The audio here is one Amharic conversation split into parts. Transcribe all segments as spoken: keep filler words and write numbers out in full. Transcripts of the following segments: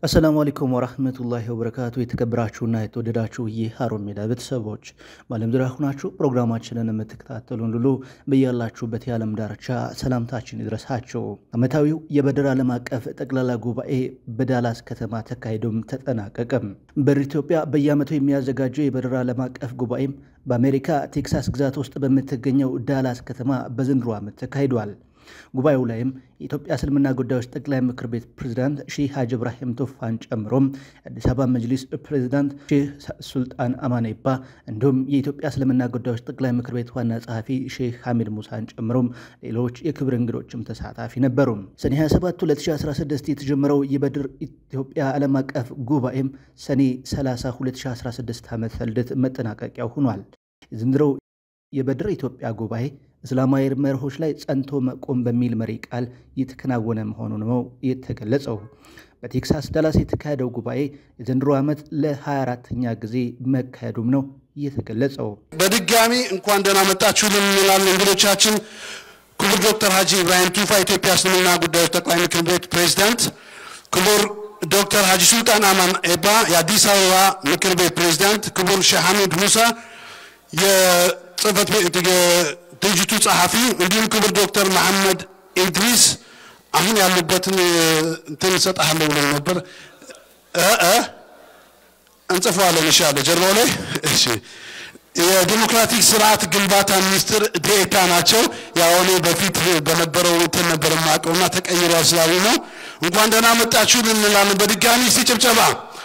السلام عليكم ورحمة الله وبركاته የተከበራችሁና የተወደዳችሁ የሃሩን ሜዳ ቤተሰቦች በዓለም ዙሪያ ሆናችሁ ፕሮግራማችንን የምትከታተሉን ሁሉ በያላችሁበት የዓለም ዳርቻ ሰላምታችን ይድረሳችሁ። ዓመታዊው የበድር ዓለም አቀፍ ጠቅላላ ጉባኤ በዳላስ ከተማ ተካሂዶም ተጠናቀቀም። በኢትዮጵያ በየዓመቱ የሚያዘጋጀው የበድር ዓለም አቀፍ ጉባኤ በአሜሪካ ቴክሳስ ግዛት ውስጥ በምትገኘው ዳላስ ከተማ በዘንድሮ ዓመት ተካሂዷል። ጉባኤው ላይም የኢትዮጵያ እስልምና ጉዳዮች ጠቅላይ ምክር ቤት ፕሬዝዳንት ሼህ ሀጂ ኢብራሂም ቱፋን ጨምሮ አዲስ አበባ መጅሊስ ፕሬዝዳንት ሼህ ሱልጣን አማኔባ እንዲሁም የኢትዮጵያ እስልምና ጉዳዮች ጠቅላይ ምክር ቤት ዋና ጸሐፊ ሼህ ሐሚድ ሙሳን ጨምሮ ሌሎች የክብር እንግዶችም ተሳታፊ ነበሩ። ሰኔ ሃያ ሰባት ሁለት ሺህ አስራ ስድስት የተጀመረው የበድር ኢትዮጵያ ዓለም አቀፍ ጉባኤም ሰኔ ሰላሳ ሁለት ሺህ አስራ ስድስት ዓመተ ልደት መጠናቀቂያው ሆኗል። ዘንድሮ የበድር ኢትዮጵያ ጉባኤ እስላማዊ መርሆች ላይ ጸንቶ መቆም በሚል መሪ ቃል የተከናወነ መሆኑን ነው የተገለጸው። በቴክሳስ ዳላስ የተካሄደው ጉባኤ የዘንድሮ ዓመት ለ24ኛ ጊዜ መካሄዱም ነው የተገለጸው። በድጋሚ እንኳን ደህና መጣችሁ ልንላለን እንግዶቻችን ክቡር ዶክተር ሀጂ ኢብራሂም ቱፋ የኢትዮጵያ እስልምና ጉዳዮች ጠቅላይ ምክር ቤት ፕሬዝዳንት፣ ክቡር ዶክተር ሀጂ ሱልጣን አማኔባ የአዲስ አበባ ምክር ቤት ፕሬዝዳንት፣ ክቡር ሼህ ሐሚድ ሙሳ የጽህፈት ቤት ድርጅቱ ጸሐፊ፣ እንዲሁም ክቡር ዶክተር መሐመድ ኢድሪስ አሁን ያሉበትን እንትን ሰጣለሁ ብለው ነበር እ እ እንጽፈዋለን ኢንሻአላህ ጀርባው ላይ እሺ የዲሞክራቲክ ስርዓት ግንባታ ሚኒስትር ዴኤታ ናቸው። ያው እኔ በፊት በነበረው እንትን ነበር ማቀውና ተቀይሯል ስላሉ ነው። እንኳን ደህና መጣችሁ ልንላለን በድጋሚ ሲጭብጨባ።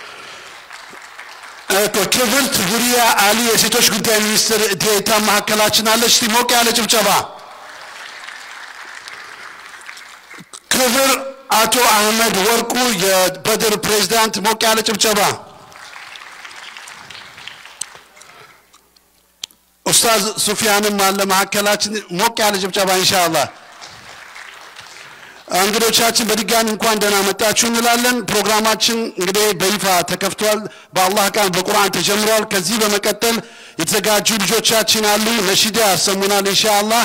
ክብርት ሁሪያ አሊ የሴቶች ጉዳይ ሚኒስትር ዴኤታ ማዕከላችን አለች። ሞቅ ያለ ጭብጨባ። ክብር አቶ አህመድ ወርቁ የበድር ፕሬዝዳንት ሞቅ ያለ ጭብጨባ። ኡስታዝ ሱፊያንም አለ ማዕከላችን ሞቅ ያለ ጭብጨባ ኢንሻአላህ። እንግዶቻችን በድጋሚ እንኳን ደህና መጣችሁ እንላለን። ፕሮግራማችን እንግዲህ በይፋ ተከፍቷል። በአላህ ቃል በቁርአን ተጀምሯል። ከዚህ በመቀጠል የተዘጋጁ ልጆቻችን አሉ ነሺዳ ያሰሙናል ኢንሻአላህ።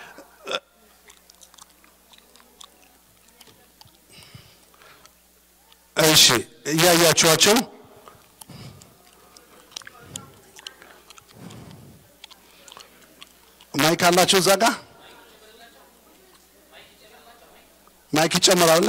እሺ እያያችኋቸው ማይክ አላቸው እዛ ጋር ማይክ ይጨምራል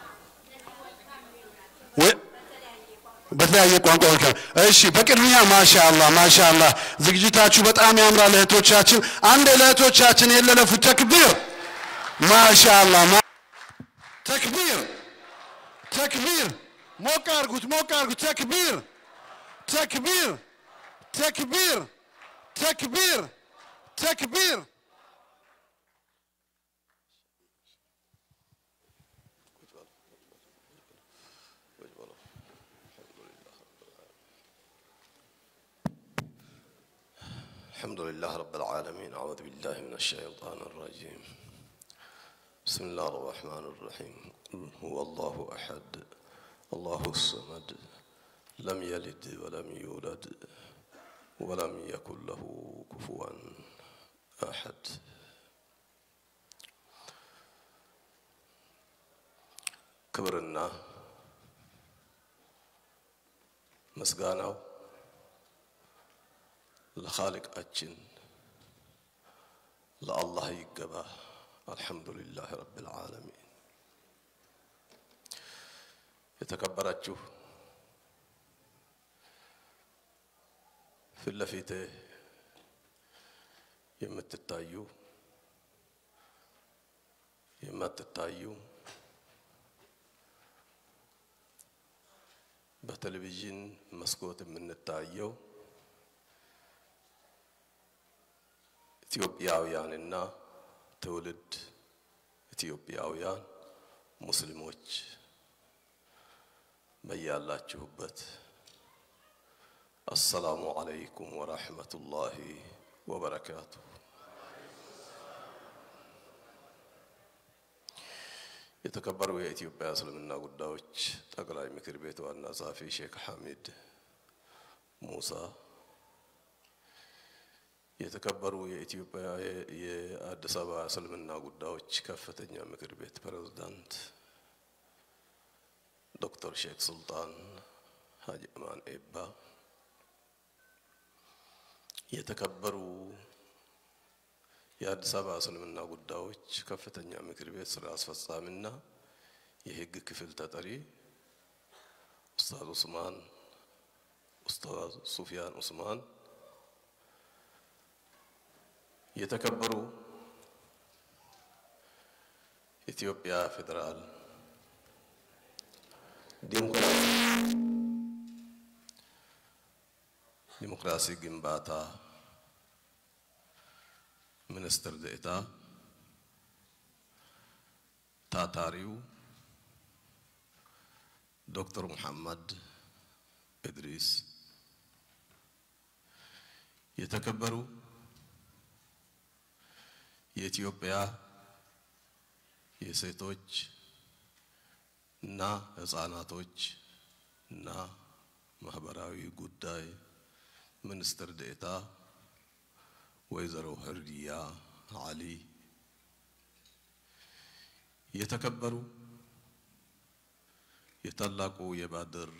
ወይ በተለያየ ቋንቋ ወከ እሺ በቅድሚያ ማሻአላህ ማሻአላህ ዝግጅታችሁ በጣም ያምራል እህቶቻችን። አንድ ለእህቶቻችን የለለፉ ተክቢር ማሻአላህ ተክቢር ተክቢር ሞቅ አድርጉት ሞቅ አድርጉት ተክቢር ተክቢር ተክቢር ተክቢር ተክቢር الحمد لله رب العالمين. أعوذ بالله من الشيطان الرجيم. بسم الله الرحمن الرحيم. هو الله أحد الله الصمد لم يلد ولم يولد ولم يكن له كفوا أحد. كبرنا مسجانه لخالق أجن لله يقبه الحمد لله رب العالمين. يتكبرتشو في اللفيته يمت التايو يمت التايو بتلفزيون مسكوت من التايو ኢትዮጵያውያንና ትውልድ ኢትዮጵያውያን ሙስሊሞች በያላችሁበት السلام عليكم ورحمة الله وبركاته. የተከበሩ የኢትዮጵያ እስልምና ጉዳዮች ጠቅላይ ምክር ቤት ዋና ጸሐፊ ሼክ ሐሚድ ሙሳ፣ የተከበሩ የኢትዮጵያ የአዲስ አበባ እስልምና ጉዳዮች ከፍተኛ ምክር ቤት ፕሬዝዳንት ዶክተር ሼክ ሱልጣን ሀጂ አማን ኤባ የተከበሩ የአዲስ አበባ እስልምና ጉዳዮች ከፍተኛ ምክር ቤት ስራ አስፈጻሚና የህግ ክፍል ተጠሪ ኡስታዝ ኡስማን ኡስታዝ ሱፊያን ኡስማን የተከበሩ ኢትዮጵያ ፌደራል ዲሞክራሲ ግንባታ ሚኒስትር ዴኤታ ታታሪው ዶክተር መሐመድ ኢድሪስ የተከበሩ የኢትዮጵያ የሴቶች እና ህፃናቶች እና ማህበራዊ ጉዳይ ሚኒስትር ዴኤታ ወይዘሮ ህርዲያ አሊ የተከበሩ የታላቁ የባድር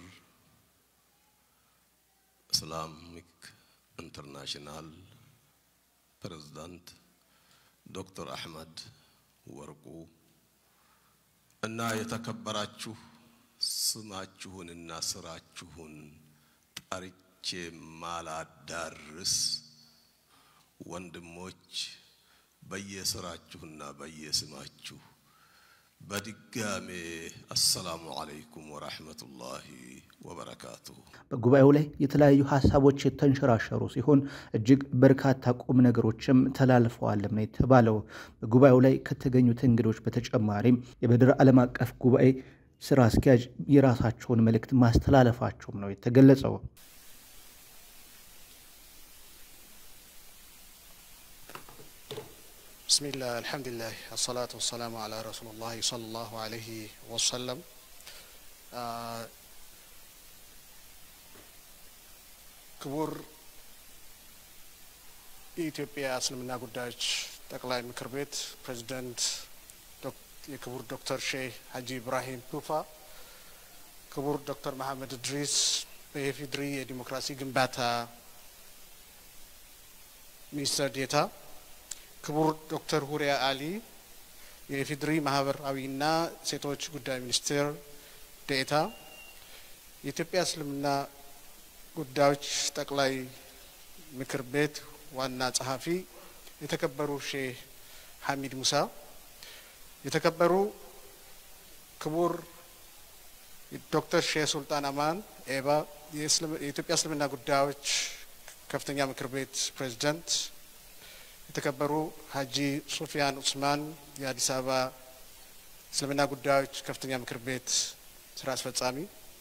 ኢስላሚክ ኢንተርናሽናል ፕሬዝዳንት ዶክተር አህመድ ወርቁ እና የተከበራችሁ ስማችሁንና ስራችሁን ጠርቼ ማላዳርስ ወንድሞች በየስራችሁና በየስማችሁ በድጋሜ አሰላሙ አለይኩም ወራህመቱላሂ ወበረካቱሁ። በጉባኤው ላይ የተለያዩ ሐሳቦች የተንሸራሸሩ ሲሆን እጅግ በርካታ ቁም ነገሮችም ተላልፈዋል ነው የተባለው። በጉባኤው ላይ ከተገኙት እንግዶች በተጨማሪም የበድር ዓለም አቀፍ ጉባኤ ስራ አስኪያጅ የራሳቸውን መልእክት ማስተላለፋቸውም ነው የተገለጸው። بسم الله الحمد لله الصلاة والسلام على رسول الله صلى الله عليه وسلم كبر ኢትዮጵያ እስልምና ጉዳዮች ጠቅላይ ምክር ቤት ፕሬዝዳንት የክቡር ዶክተር ሼህ ሀጂ ኢብራሂም ቱፋ ክቡር ዶክተር መሐመድ ኢድሪስ በኢፌዴሪ የዲሞክራሲ ግንባታ ሚኒስትር ዴኤታ ክቡር ዶክተር ሁሪያ አሊ የኢፌዴሪ ማህበራዊና ሴቶች ጉዳይ ሚኒስትር ዴኤታ የኢትዮጵያ እስልምና ጉዳዮች ጠቅላይ ምክር ቤት ዋና ጸሐፊ የተከበሩ ሼህ ሐሚድ ሙሳ የተከበሩ ክቡር ዶክተር ሼህ ሱልጣን አማን ኤባ የኢትዮጵያ እስልምና ጉዳዮች ከፍተኛ ምክር ቤት ፕሬዝዳንት የተከበሩ ሀጂ ሱፊያን ኡስማን የአዲስ አበባ እስልምና ጉዳዮች ከፍተኛ ምክር ቤት ስራ አስፈጻሚ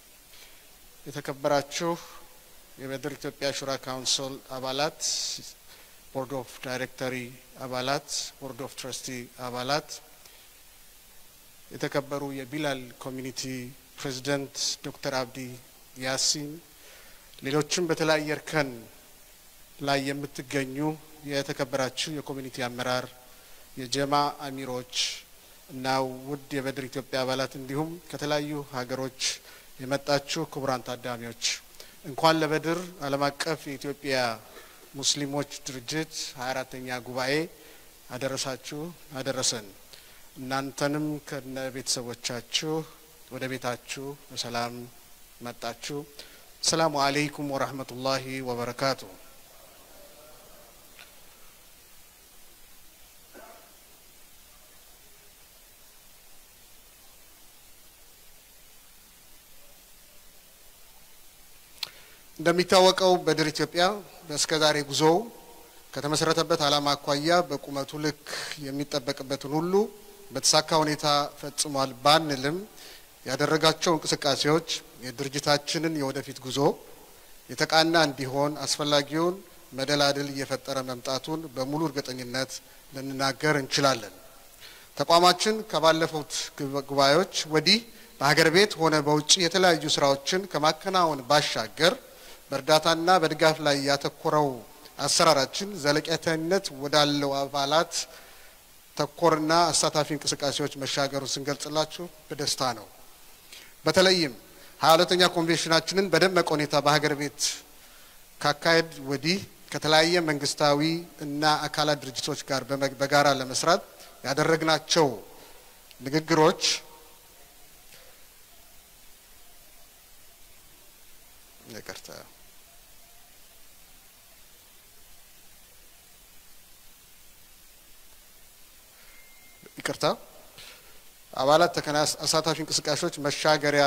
የተከበራችሁ የበድር ኢትዮጵያ ሹራ ካውንስል አባላት ቦርድ ኦፍ ዳይሬክተሪ አባላት ቦርድ ኦፍ ትረስቲ አባላት የተከበሩ የቢላል ኮሚኒቲ ፕሬዝዳንት ዶክተር አብዲ ያሲን ሌሎችም በተለያየ እርከን ላይ የምትገኙ የተከበራችሁ የኮሚኒቲ አመራር የጀማ አሚሮች እና ውድ የበድር ኢትዮጵያ አባላት እንዲሁም ከተለያዩ ሀገሮች የመጣችሁ ክቡራን ታዳሚዎች እንኳን ለበድር ዓለም አቀፍ የኢትዮጵያ ሙስሊሞች ድርጅት ሃያ አራተኛ ጉባኤ አደረሳችሁ አደረሰን። እናንተንም ከነ ቤተሰቦቻችሁ ወደ ቤታችሁ በሰላም መጣችሁ። ሰላሙ አለይኩም ወራህመቱላሂ ወበረካቱሁ። እንደሚታወቀው በድር ኢትዮጵያ በስከዛሬ ጉዞ ከተመሰረተበት ዓላማ አኳያ በቁመቱ ልክ የሚጠበቅበትን ሁሉ በተሳካ ሁኔታ ፈጽሟል ባንልም ያደረጋቸው እንቅስቃሴዎች የድርጅታችንን የወደፊት ጉዞ የተቃና እንዲሆን አስፈላጊውን መደላድል እየፈጠረ መምጣቱን በሙሉ እርግጠኝነት ልንናገር እንችላለን። ተቋማችን ከባለፉት ጉባኤዎች ወዲህ በሀገር ቤት ሆነ በውጪ የተለያዩ ስራዎችን ከማከናወን ባሻገር በእርዳታና በድጋፍ ላይ ያተኮረው አሰራራችን ዘለቄታዊነት ወዳለው አባላት ተኮርና አሳታፊ እንቅስቃሴዎች መሻገሩን ስንገልጽላችሁ በደስታ ነው። በተለይም ሀያ ሁለተኛ ኮንቬንሽናችንን በደመቀ ሁኔታ በሀገር ቤት ካካሄድ ወዲህ ከተለያየ መንግስታዊ እና አካላት ድርጅቶች ጋር በጋራ ለመስራት ያደረግናቸው ንግግሮች ይቅርታ ይቅርታ አባላት ተከናስ አሳታፊ እንቅስቃሴዎች መሻገሪያ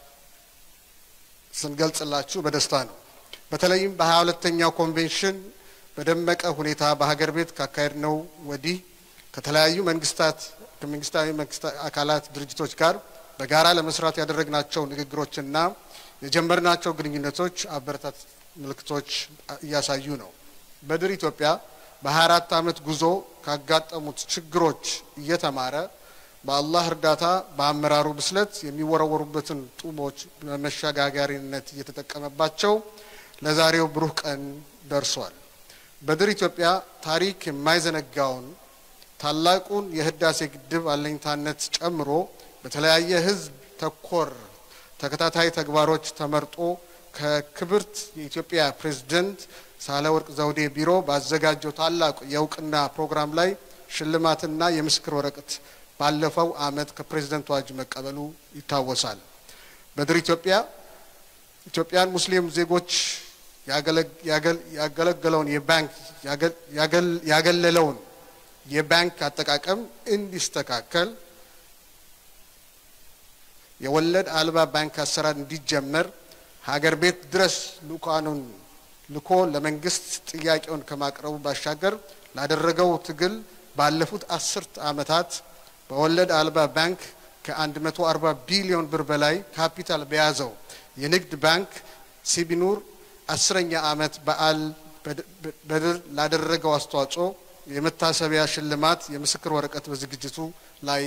ስንገልጽላችሁ በደስታ ነው። በተለይም በሀያ ሁለተኛው ኮንቬንሽን በደመቀ ሁኔታ በሀገር ቤት ካካሄድ ነው ወዲህ ከተለያዩ መንግስታት ከመንግስታዊ አካላት ድርጅቶች ጋር በጋራ ለመስራት ያደረግናቸው ንግግሮችና የጀመርናቸው ግንኙነቶች አበረታት ምልክቶች እያሳዩ ነው። በድር ኢትዮጵያ በሀያ አራት ዓመት ጉዞ ካጋጠሙት ችግሮች እየተማረ በአላህ እርዳታ በአመራሩ ብስለት የሚወረወሩበትን ጡቦች በመሸጋገሪያነት እየተጠቀመባቸው ለዛሬው ብሩህ ቀን ደርሷል። በድር ኢትዮጵያ ታሪክ የማይዘነጋውን ታላቁን የህዳሴ ግድብ አለኝታነት ጨምሮ በተለያየ ህዝብ ተኮር ተከታታይ ተግባሮች ተመርጦ ከክብርት የኢትዮጵያ ፕሬዝዳንት ሳህለወርቅ ዘውዴ ቢሮ ባዘጋጀው ታላቁ የእውቅና ፕሮግራም ላይ ሽልማትና የምስክር ወረቀት ባለፈው አመት ከፕሬዝዳንቱ እጅ መቀበሉ ይታወሳል። በድር ኢትዮጵያ ኢትዮጵያን ሙስሊም ዜጎች ያገለገለውን የባንክ ያገለለውን የባንክ አጠቃቀም እንዲስተካከል የወለድ አልባ ባንክ አሰራር እንዲጀመር ሀገር ቤት ድረስ ልኡካኑን ልኮ ለመንግስት ጥያቄውን ከማቅረቡ ባሻገር ላደረገው ትግል ባለፉት አስርት ዓመታት በወለድ አልባ ባንክ ከ140 ቢሊዮን ብር በላይ ካፒታል በያዘው የንግድ ባንክ ሲቢኑር አስረኛ ዓመት በዓል በድር ላደረገው አስተዋጽኦ የመታሰቢያ ሽልማት የምስክር ወረቀት በዝግጅቱ ላይ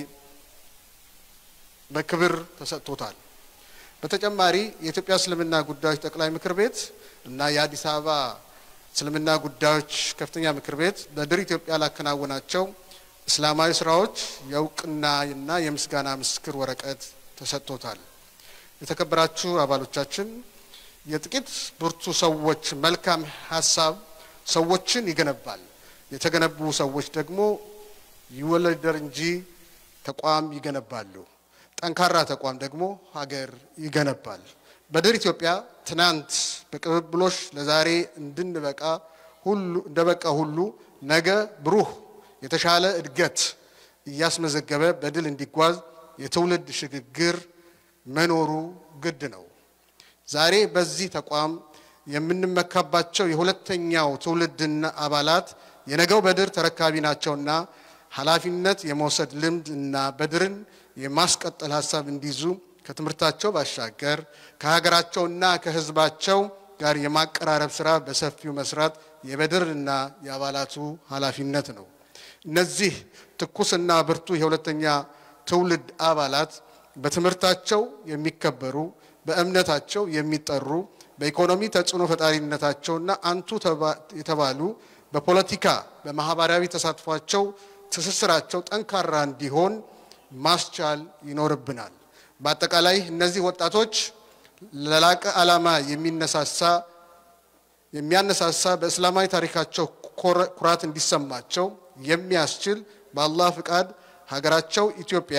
በክብር ተሰጥቶታል። በተጨማሪ የኢትዮጵያ እስልምና ጉዳዮች ጠቅላይ ምክር ቤት እና የአዲስ አበባ እስልምና ጉዳዮች ከፍተኛ ምክር ቤት በድር ኢትዮጵያ ላከናወናቸው እስላማዊ ስራዎች የእውቅናና የምስጋና ምስክር ወረቀት ተሰጥቶታል። የተከበራችሁ አባሎቻችን የጥቂት ብርቱ ሰዎች መልካም ሐሳብ ሰዎችን ይገነባል። የተገነቡ ሰዎች ደግሞ ይወለደር እንጂ ተቋም ይገነባሉ። ጠንካራ ተቋም ደግሞ ሀገር ይገነባል። በድር ኢትዮጵያ ትናንት በቅብብሎሽ ለዛሬ እንድንበቃ ሁሉ እንደበቃ ሁሉ ነገ ብሩህ የተሻለ እድገት እያስመዘገበ በድል እንዲጓዝ የትውልድ ሽግግር መኖሩ ግድ ነው። ዛሬ በዚህ ተቋም የምንመካባቸው የሁለተኛው ትውልድና አባላት የነገው በድር ተረካቢ ናቸውና ኃላፊነት የመውሰድ ልምድ እና በድርን የማስቀጠል ሐሳብ እንዲይዙ ከትምርታቸው ባሻገር ከሀገራቸውና ከህዝባቸው ጋር የማቀራረብ ስራ በሰፊው መስራት የበድርና የአባላቱ ኃላፊነት ነው። እነዚህ ትኩስና ብርቱ የሁለተኛ ትውልድ አባላት በትምርታቸው የሚከበሩ በእምነታቸው የሚጠሩ በኢኮኖሚ ተጽዕኖ ፈጣሪነታቸውና አንቱ የተባሉ በፖለቲካ በማህበራዊ ተሳትፏቸው ትስስራቸው ጠንካራ እንዲሆን ማስቻል ይኖርብናል። በአጠቃላይ እነዚህ ወጣቶች ለላቀ ዓላማ የሚነሳሳ የሚያነሳሳ በእስላማዊ ታሪካቸው ኩራት እንዲሰማቸው የሚያስችል በአላህ ፍቃድ ሀገራቸው ኢትዮጵያ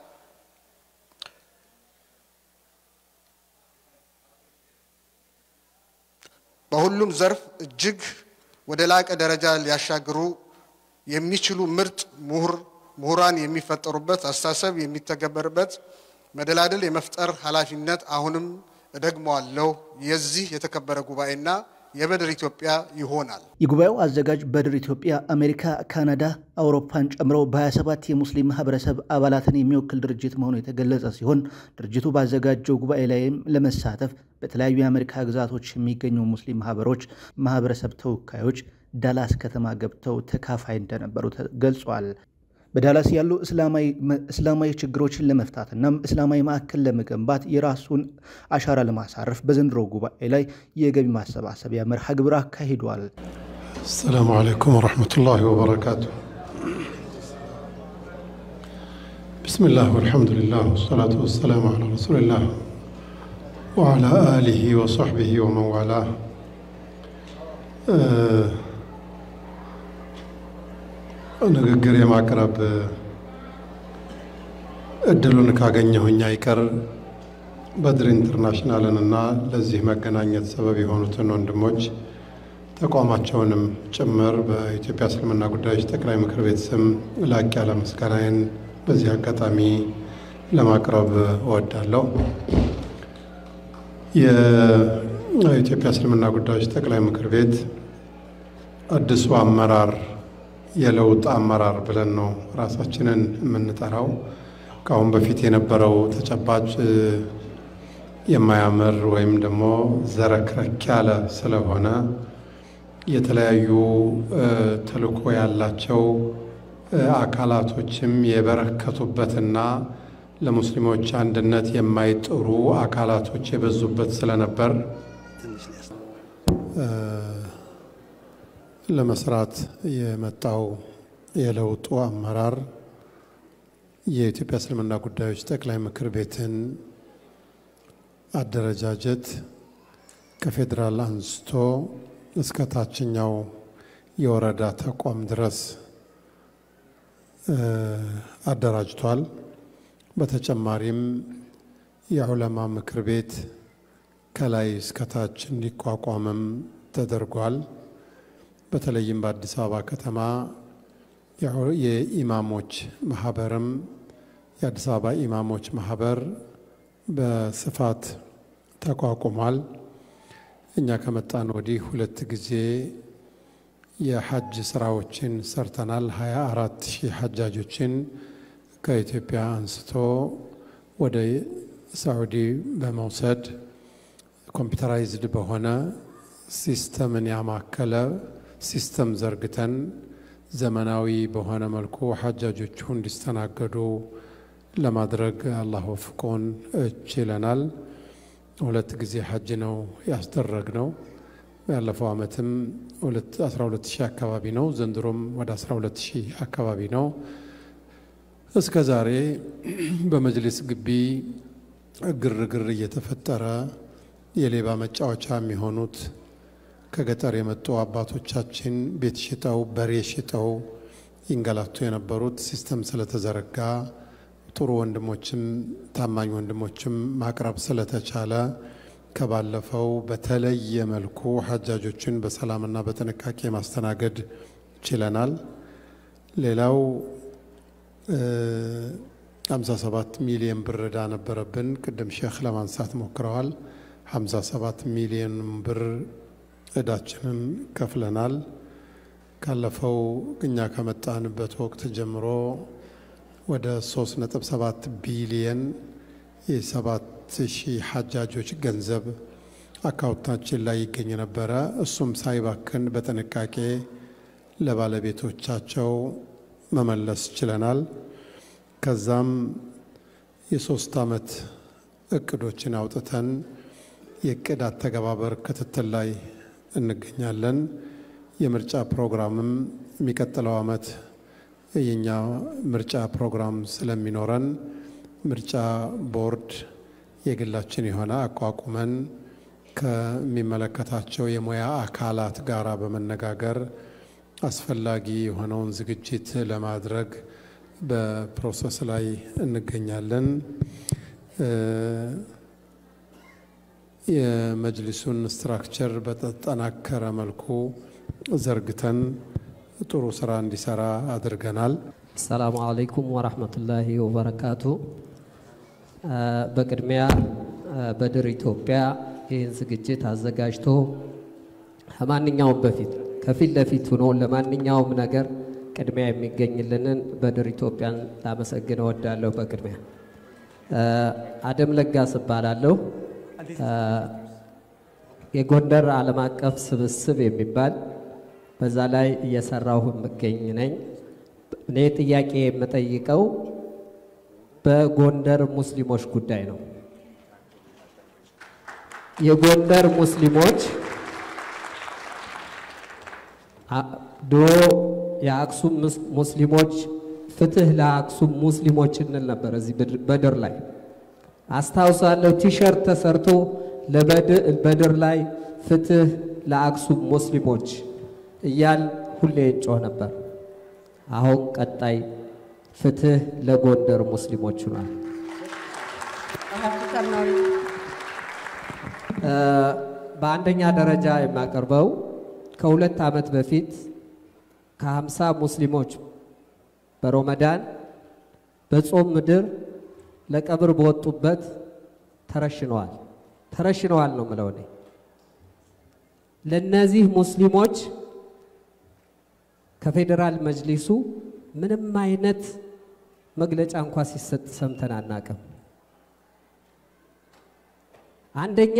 በሁሉም ዘርፍ እጅግ ወደ ላቀ ደረጃ ሊያሻግሩ የሚችሉ ምርጥ ምሁር ምሁራን የሚፈጠሩበት አስተሳሰብ የሚተገበርበት መደላደል የመፍጠር ኃላፊነት አሁንም እደግመዋለሁ የዚህ የተከበረ ጉባኤና የበድር ኢትዮጵያ ይሆናል። የጉባኤው አዘጋጅ በድር ኢትዮጵያ አሜሪካ፣ ካናዳ፣ አውሮፓን ጨምሮ በ27 የሙስሊም ማህበረሰብ አባላትን የሚወክል ድርጅት መሆኑ የተገለጸ ሲሆን ድርጅቱ ባዘጋጀው ጉባኤ ላይም ለመሳተፍ በተለያዩ የአሜሪካ ግዛቶች የሚገኙ ሙስሊም ማህበሮች ማህበረሰብ ተወካዮች ዳላስ ከተማ ገብተው ተካፋይ እንደነበሩ ተገልጿል። በዳላስ ያሉ እስላማዊ ችግሮችን ለመፍታትና እስላማዊ ማዕከል ለመገንባት የራሱን አሻራ ለማሳረፍ በዘንድሮ ጉባኤ ላይ የገቢ ማሰባሰቢያ መርሃ ግብር አካሂዷል። السلام عليكم ورحمة الله وبركاته. بسم الله والحمد لله والصلاة والسلام على رسول الله وعلى آله وصحبه ومن والاه. ንግግር የማቅረብ እድሉን ካገኘሁኝ አይቀር በድር ኢንተርናሽናልን እና ለዚህ መገናኘት ሰበብ የሆኑትን ወንድሞች ተቋማቸውንም ጭምር በኢትዮጵያ እስልምና ጉዳዮች ጠቅላይ ምክር ቤት ስም ላቅ ያለ ምስጋናዬን በዚህ አጋጣሚ ለማቅረብ እወዳለሁ። የኢትዮጵያ እስልምና ጉዳዮች ጠቅላይ ምክር ቤት አዲሱ አመራር የለውጥ አመራር ብለን ነው ራሳችንን የምንጠራው። ከአሁን በፊት የነበረው ተጨባጭ የማያምር ወይም ደግሞ ዘረክረክ ያለ ስለሆነ የተለያዩ ተልእኮ ያላቸው አካላቶችም የበረከቱበትና ለሙስሊሞች አንድነት የማይጥሩ አካላቶች የበዙበት ስለነበር ለመስራት የመጣው የለውጡ አመራር የኢትዮጵያ እስልምና ጉዳዮች ጠቅላይ ምክር ቤትን አደረጃጀት ከፌደራል አንስቶ እስከ ታችኛው የወረዳ ተቋም ድረስ አደራጅቷል። በተጨማሪም የዑለማ ምክር ቤት ከላይ እስከ ታች እንዲቋቋምም ተደርጓል። በተለይም በአዲስ አበባ ከተማ የኢማሞች ማህበርም የአዲስ አበባ ኢማሞች ማህበር በስፋት ተቋቁሟል። እኛ ከመጣን ወዲህ ሁለት ጊዜ የሐጅ ስራዎችን ሰርተናል። ሀያ አራት ሺህ ሐጃጆችን ከኢትዮጵያ አንስቶ ወደ ሳዑዲ በመውሰድ ኮምፒውተራይዝድ በሆነ ሲስተምን ያማከለ ሲስተም ዘርግተን ዘመናዊ በሆነ መልኩ ሐጃጆቹ እንዲስተናገዱ ለማድረግ አላህ ወፍቆን ችለናል። ሁለት ጊዜ ሐጅ ነው ያስደረግነው። ያለፈው ዓመትም አስራ ሁለት ሺህ አካባቢ ነው፣ ዘንድሮም ወደ አስራ ሁለት ሺህ አካባቢ ነው። እስከ ዛሬ በመጅሊስ ግቢ ግርግር እየተፈጠረ የሌባ መጫወቻ የሚሆኑት ከገጠር የመጡ አባቶቻችን ቤት ሽጠው በሬ ሽጠው ይንገላቱ የነበሩት ሲስተም ስለተዘረጋ ጥሩ ወንድሞችም ታማኝ ወንድሞችም ማቅረብ ስለተቻለ ከባለፈው በተለየ መልኩ ሐጃጆችን በሰላምና በጥንቃቄ ማስተናገድ ችለናል። ሌላው ሃምሳ ሰባት ሚሊዮን ብር ዕዳ ነበረብን። ቅድም ሼክ ለማንሳት ሞክረዋል። ሃምሳ ሰባት ሚሊዮን ብር ዕዳችንን ከፍለናል። ካለፈው እኛ ከመጣንበት ወቅት ጀምሮ ወደ ሶስት ነጥብ ሰባት ቢሊዮን የሰባት ሺህ ሐጃጆች ገንዘብ አካውንታችን ላይ ይገኝ ነበረ። እሱም ሳይባክን በጥንቃቄ ለባለቤቶቻቸው መመለስ ችለናል። ከዛም የሶስት ዓመት እቅዶችን አውጥተን የእቅድ አተገባበር ክትትል ላይ እንገኛለን። የምርጫ ፕሮግራምም የሚቀጥለው ዓመት የኛ ምርጫ ፕሮግራም ስለሚኖረን ምርጫ ቦርድ የግላችን የሆነ አቋቁመን ከሚመለከታቸው የሙያ አካላት ጋር በመነጋገር አስፈላጊ የሆነውን ዝግጅት ለማድረግ በፕሮሰስ ላይ እንገኛለን። የመጅሊሱን ስትራክቸር በተጠናከረ መልኩ ዘርግተን ጥሩ ስራ እንዲሰራ አድርገናል። ሰላም አለይኩም ወራህመቱላሂ ወበረካቱ። በቅድሚያ በድር ኢትዮጵያ ይህን ዝግጅት አዘጋጅቶ ከማንኛውም በፊት ከፊት ለፊት ሆኖ ለማንኛውም ነገር ቅድሚያ የሚገኝልንን በድር ኢትዮጵያን ላመሰግን እወዳለሁ። በቅድሚያ አደም ለጋስ እባላለሁ። የጎንደር ዓለም አቀፍ ስብስብ የሚባል በዛ ላይ እየሰራሁ የምገኝ ነኝ። እኔ ጥያቄ የምጠይቀው በጎንደር ሙስሊሞች ጉዳይ ነው። የጎንደር ሙስሊሞች ድሮ የአክሱም ሙስሊሞች ፍትህ ለአክሱም ሙስሊሞች እንል ነበር። እዚህ በድር ላይ አስታውሳለሁ ቲሸርት ተሰርቶ ለበድር ላይ ፍትህ ለአክሱም ሙስሊሞች እያል ሁሌ ጮህ ነበር። አሁን ቀጣይ ፍትህ ለጎንደር ሙስሊሞች ነው። በአንደኛ ደረጃ የማቀርበው ከሁለት ዓመት በፊት ከሀምሳ ሙስሊሞች በሮመዳን በጾም ምድር ለቀብር በወጡበት ተረሽነዋል ተረሽነዋል ነው የምለው እኔ። ለነዚህ ሙስሊሞች ከፌዴራል መጅሊሱ ምንም አይነት መግለጫ እንኳን ሲሰጥ ሰምተን አናውቅም። አንደኛ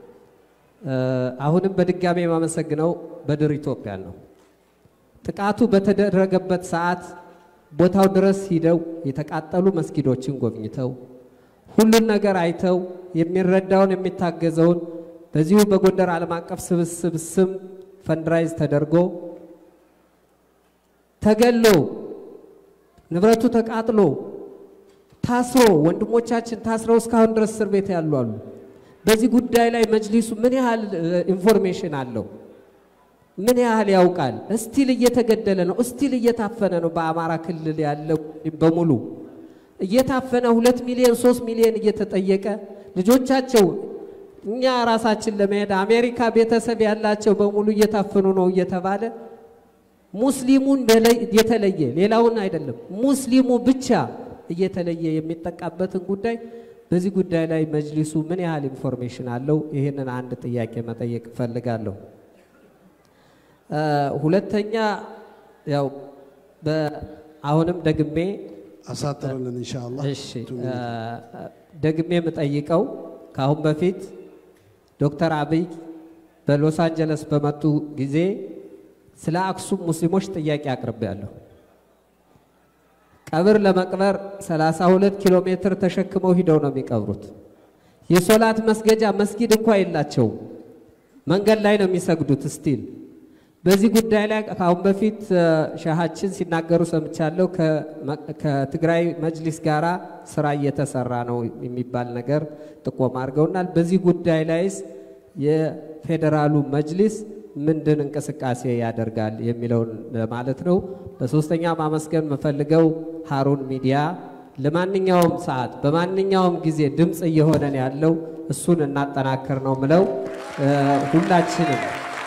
አሁንም በድጋሚ የማመሰግነው በድር ኢትዮጵያ ነው። ጥቃቱ በተደረገበት ሰዓት ቦታው ድረስ ሂደው የተቃጠሉ መስጊዶችን ጎብኝተው ሁሉን ነገር አይተው የሚረዳውን የሚታገዘውን በዚሁ በጎንደር ዓለም አቀፍ ስብስብ ስም ፈንድራይዝ ተደርጎ ተገሎ ንብረቱ ተቃጥሎ ታስሮ ወንድሞቻችን ታስረው እስካሁን ድረስ እስር ቤት ያሉ አሉ። በዚህ ጉዳይ ላይ መጅሊሱ ምን ያህል ኢንፎርሜሽን አለው? ምን ያህል ያውቃል? እስቲል እየተገደለ ነው፣ እስቲል እየታፈነ ነው። በአማራ ክልል ያለው በሙሉ እየታፈነ ሁለት ሚሊዮን ሶስት ሚሊዮን እየተጠየቀ ልጆቻቸው እኛ ራሳችን ለመሄድ አሜሪካ ቤተሰብ ያላቸው በሙሉ እየታፈኑ ነው እየተባለ ሙስሊሙን የተለየ ሌላውን አይደለም ሙስሊሙ ብቻ እየተለየ የሚጠቃበትን ጉዳይ በዚህ ጉዳይ ላይ መጅሊሱ ምን ያህል ኢንፎርሜሽን አለው? ይሄንን አንድ ጥያቄ መጠየቅ ፈልጋለሁ። ሁለተኛ ያው በአሁንም ደግሜ አሳጥረልን ኢንሻአላህ። እሺ ደግሜ የምጠይቀው ካሁን በፊት ዶክተር አብይ በሎስ አንጀለስ በመጡ ጊዜ ስለ አክሱም ሙስሊሞች ጥያቄ አቅርቤያለሁ። ቀብር ለመቅበር ሰላሳ ሁለት ኪሎ ሜትር ተሸክመው ሂደው ነው የሚቀብሩት። የሶላት መስገጃ መስጊድ እንኳን የላቸው፣ መንገድ ላይ ነው የሚሰግዱት ስቲል። በዚህ ጉዳይ ላይ ካሁን በፊት ሻሃችን ሲናገሩ ሰምቻለሁ። ከትግራይ መጅሊስ ጋራ ስራ እየተሰራ ነው የሚባል ነገር ጥቆማ አድርገውናል። በዚህ ጉዳይ ላይስ የፌዴራሉ መጅሊስ ምንድን እንቅስቃሴ ያደርጋል የሚለውን ማለት ነው። በሶስተኛ ማመስገን መፈልገው ሃሩን ሚዲያ ለማንኛውም ሰዓት በማንኛውም ጊዜ ድምጽ እየሆነን ያለው እሱን እናጠናክር ነው ምለው። ሁላችንም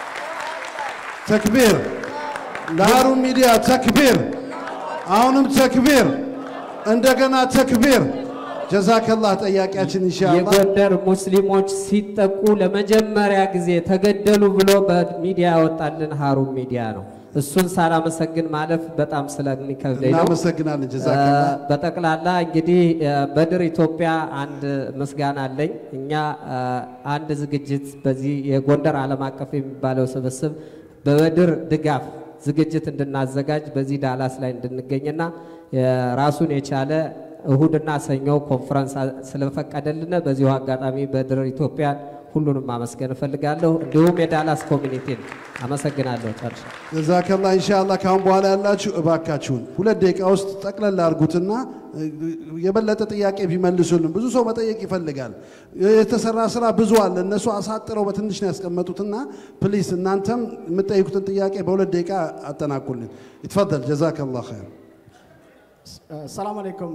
ተክቢር ለሃሩን ሚዲያ ተክቢር፣ አሁንም ተክቢር፣ እንደገና ተክቢር። ጀዛከላህ። ጠያቂያችን ኢንሻአላህ የጎንደር ሙስሊሞች ሲጠቁ ለመጀመሪያ ጊዜ ተገደሉ ብሎ በሚዲያ ያወጣልን ሃሩን ሚዲያ ነው። እሱን ሳላመሰግን ማለፍ በጣም ስለሚከብደኝ ነው። እናመሰግናለን። ጀዛከላህ። በጠቅላላ እንግዲህ በድር ኢትዮጵያ አንድ ምስጋና አለኝ። እኛ አንድ ዝግጅት በዚህ የጎንደር ዓለም አቀፍ የሚባለው ስብስብ በበድር ድጋፍ ዝግጅት እንድናዘጋጅ በዚህ ዳላስ ላይ እንድንገኝና ራሱን የቻለ እሁድና ሰኞ ኮንፈረንስ ስለፈቀደልን በዚሁ አጋጣሚ በድር ኢትዮጵያ ሁሉንም ማመስገን እፈልጋለሁ። እንዲሁም የዳላስ ኮሚኒቲን አመሰግናለሁ። ጨርሻ ጀዛከላህ። ኢንሻአላህ ካሁን በኋላ ያላችሁ እባካችሁን ሁለት ደቂቃ ውስጥ ጠቅለል አድርጉትና የበለጠ ጥያቄ ቢመልሱልን ብዙ ሰው መጠየቅ ይፈልጋል። የተሰራ ስራ ብዙ አለ። እነሱ አሳጥረው በትንሽ ነው ያስቀመጡትና ፕሊስ እናንተም የምትጠይቁትን ጥያቄ በሁለት ደቂቃ አጠናቁልን። ይተፈضل ጀዛከላህ ኸይር። ሰላም አለይኩም።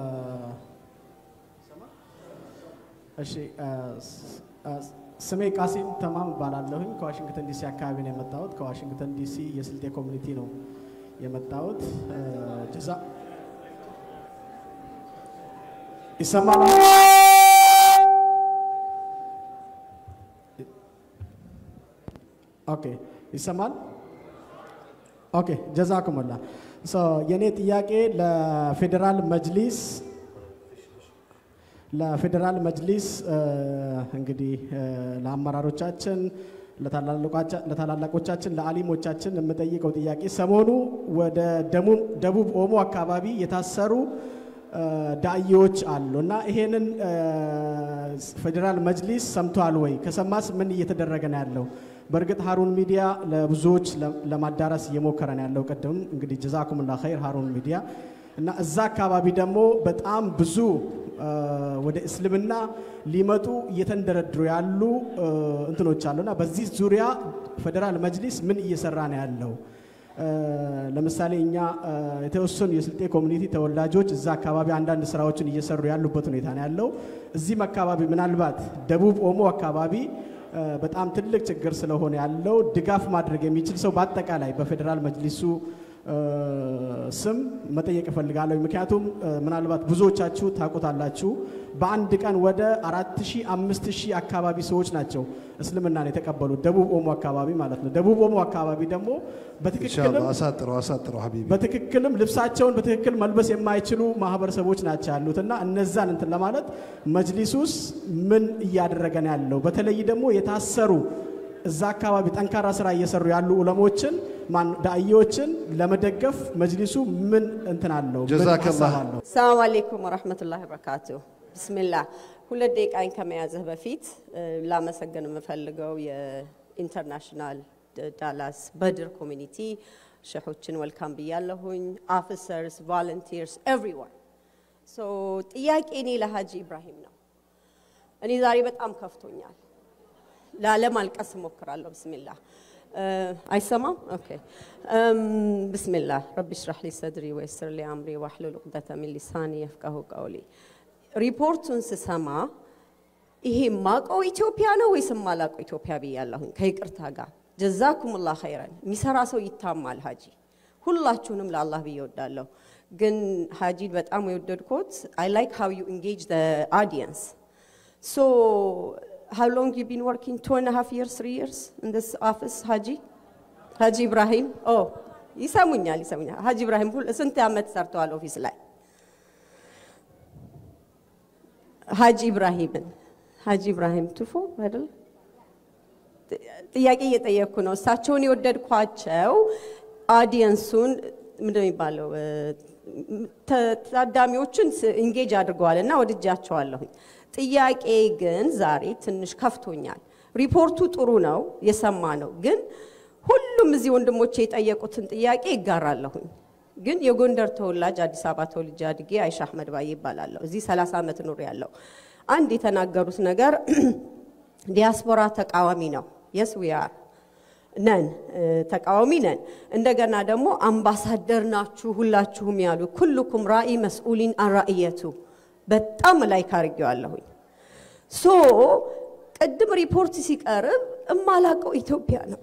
እሺ ስሜ ቃሲም ተማም እባላለሁኝ። ከዋሽንግተን ዲሲ አካባቢ ነው የመጣሁት። ከዋሽንግተን ዲሲ የስልጤ ኮሚኒቲ ነው የመጣሁት። ጀዛ ይሰማል? ኦኬ ይሰማል? ኦኬ ጀዛኩሙላህ። ሶ የኔ ጥያቄ ለፌዴራል መጅሊስ ለፌዴራል መጅሊስ እንግዲህ ለአመራሮቻችን ለታላላቆቻችን ለአሊሞቻችን የምጠይቀው ጥያቄ ሰሞኑ ወደ ደቡብ ኦሞ አካባቢ የታሰሩ ዳኢዎች አሉና ይሄንን ፌዴራል መጅሊስ ሰምቷል ወይ? ከሰማስ ምን እየተደረገ ነው ያለው? በእርግጥ ሃሩን ሚዲያ ለብዙዎች ለማዳረስ እየሞከረ ነው ያለው። ቀደም እንግዲህ ጀዛኩሙላህ ኸይር ሃሩን ሚዲያ እና እዛ አካባቢ ደግሞ በጣም ብዙ ወደ እስልምና ሊመጡ እየተንደረድሩ ያሉ እንትኖች አሉና በዚህ ዙሪያ ፌደራል መጅሊስ ምን እየሰራ ነው ያለው? ለምሳሌ እኛ የተወሰኑ የስልጤ ኮሚኒቲ ተወላጆች እዛ አካባቢ አንዳንድ ስራዎችን እየሰሩ ያሉበት ሁኔታ ነው ያለው። እዚህም አካባቢ ምናልባት ደቡብ ኦሞ አካባቢ በጣም ትልቅ ችግር ስለሆነ ያለው ድጋፍ ማድረግ የሚችል ሰው በአጠቃላይ በፌደራል መጅሊሱ ስም መጠየቅ እፈልጋለሁ። ምክንያቱም ምናልባት ብዙዎቻችሁ ታውቁታላችሁ በአንድ ቀን ወደ አራት ሺህ አምስት ሺህ አካባቢ ሰዎች ናቸው እስልምናን የተቀበሉት ደቡብ ኦሞ አካባቢ ማለት ነው። ደቡብ ኦሞ አካባቢ ደግሞ በትክክልም አሳጥረው አሳጥረው ሀቢቢ በትክክልም ልብሳቸውን በትክክል መልበስ የማይችሉ ማህበረሰቦች ናቸው ያሉትና እነዛን እንትን ለማለት መጅሊሱስ ምን እያደረገ ነው ያለው? በተለይ ደግሞ የታሰሩ እዛ አካባቢ ጠንካራ ስራ እየሰሩ ያሉ ዑለሞችን ማን ዳኢዮችን ለመደገፍ መጅሊሱ ምን እንትን አለው? ጀዛከላህ። ሰላም አለይኩም ወራህመቱላሂ ወበረካቱ። ቢስሚላህ ሁለት ደቂቃን ከመያዝህ በፊት ላመሰግን የምፈልገው የኢንተርናሽናል ዳላስ በድር ኮሚኒቲ ሸሆችን ወልካም ብያለሁኝ። ኦፊሰርስ፣ ቮለንቲርስ፣ ኤቭሪዋን። ሶ ጥያቄ እኔ ለሀጂ ኢብራሂም ነው። እኔ ዛሬ በጣም ከፍቶኛል። ለዓለም አልቀስ ሞክራለሁ። ቢስሚላህ አይሰማም? ኦኬ ቢስሚላህ ረቢ ሽራህ ሊ ሰድሪ ወይስር ሊ አምሪ ወህሉል ዑቅደተ ሚን ሊሳኒ የፍቀሁ ቀውሊ። ሪፖርቱን ስሰማ ይሄ ማቀው ኢትዮጵያ ነው ወይስ ማላቀው ኢትዮጵያ ብያለሁኝ ከይቅርታ ጋር። ጀዛኩሙላህ ኸይረን። የሚሰራ ሰው ይታማል ሀጂ። ሁላችሁንም ለአላህ ብዬ እወዳለሁ። ግን ሀጂ በጣም የወደድኩት I like how you engage the audience. So how long you been working? Two and a half years, three years in this office, Haji? Haji Ibrahim? Oh, ይሰሙኛል ይሰሙኛል። ሀጂ ኢብራሂም ስንት ዓመት ሰርተዋል ኦፊስ ላይ? ሀጂ ኢብራሂምን ሀጂ ኢብራሂም ቱፎ አይደል? ጥያቄ እየጠየቅኩ ነው። እሳቸውን የወደድኳቸው አዲየንሱን ምንድነው የሚባለው ታዳሚዎችን ኢንጌጅ አድርገዋልና ወድጃቸዋለሁኝ። ጥያቄ ግን ዛሬ ትንሽ ከፍቶኛል። ሪፖርቱ ጥሩ ነው የሰማ ነው፣ ግን ሁሉም እዚህ ወንድሞቼ የጠየቁትን ጥያቄ ይጋራለሁኝ። ግን የጎንደር ተወላጅ አዲስ አበባ ተወልጄ አድጌ አይሻ አህመድ ባዬ ይባላለሁ። እዚህ ሰላሳ ዓመት ኖር ያለው አንድ የተናገሩት ነገር ዲያስፖራ ተቃዋሚ ነው። yes we are ነን ተቃዋሚ ነን። እንደገና ደግሞ አምባሳደር ናችሁ ሁላችሁም ያሉ ኩልኩም ራኢ መስኡሊን አራኢየቱ በጣም ላይ ካርጌዋለሁኝ። ሶ ቅድም ሪፖርት ሲቀርብ እማላቀው ኢትዮጵያ ነው።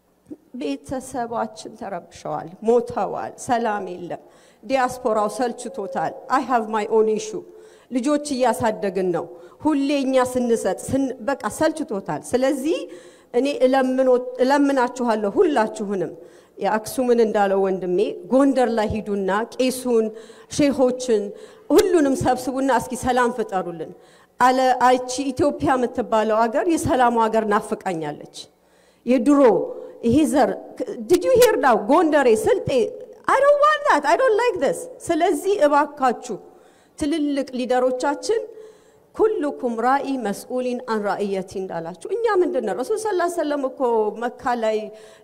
ቤተሰባችን ተረብሸዋል፣ ሞተዋል፣ ሰላም የለም። ዲያስፖራው ሰልችቶታል። I have my own issue። ልጆች እያሳደግን ነው። ሁሌኛ ስንሰጥ በቃ ሰልችቶታል። ስለዚህ እኔ እለምናችኋለሁ ሁላችሁንም የአክሱምን እንዳለው ወንድሜ ጎንደር ላይ ሂዱና ቄሱን ሼሆችን ሁሉንም ሰብስቡና እስኪ ሰላም ፍጠሩልን። አለ አይቺ ኢትዮጵያ የምትባለው ሀገር የሰላሙ ሀገር ናፍቃኛለች። የድሮ ይሄ ዘር did you hear now ጎንደሬ ስልጤ I don't want that I don't like this። ስለዚህ እባካችሁ ትልልቅ ሊደሮቻችን ኩልኩም ራኢ መስኡሊን አን ራኢየቲ እንዳላችሁ እኛ ምንድነው ረሱል ሰለላሁ ዐለይሂ ወሰለም እኮ መካ ላይ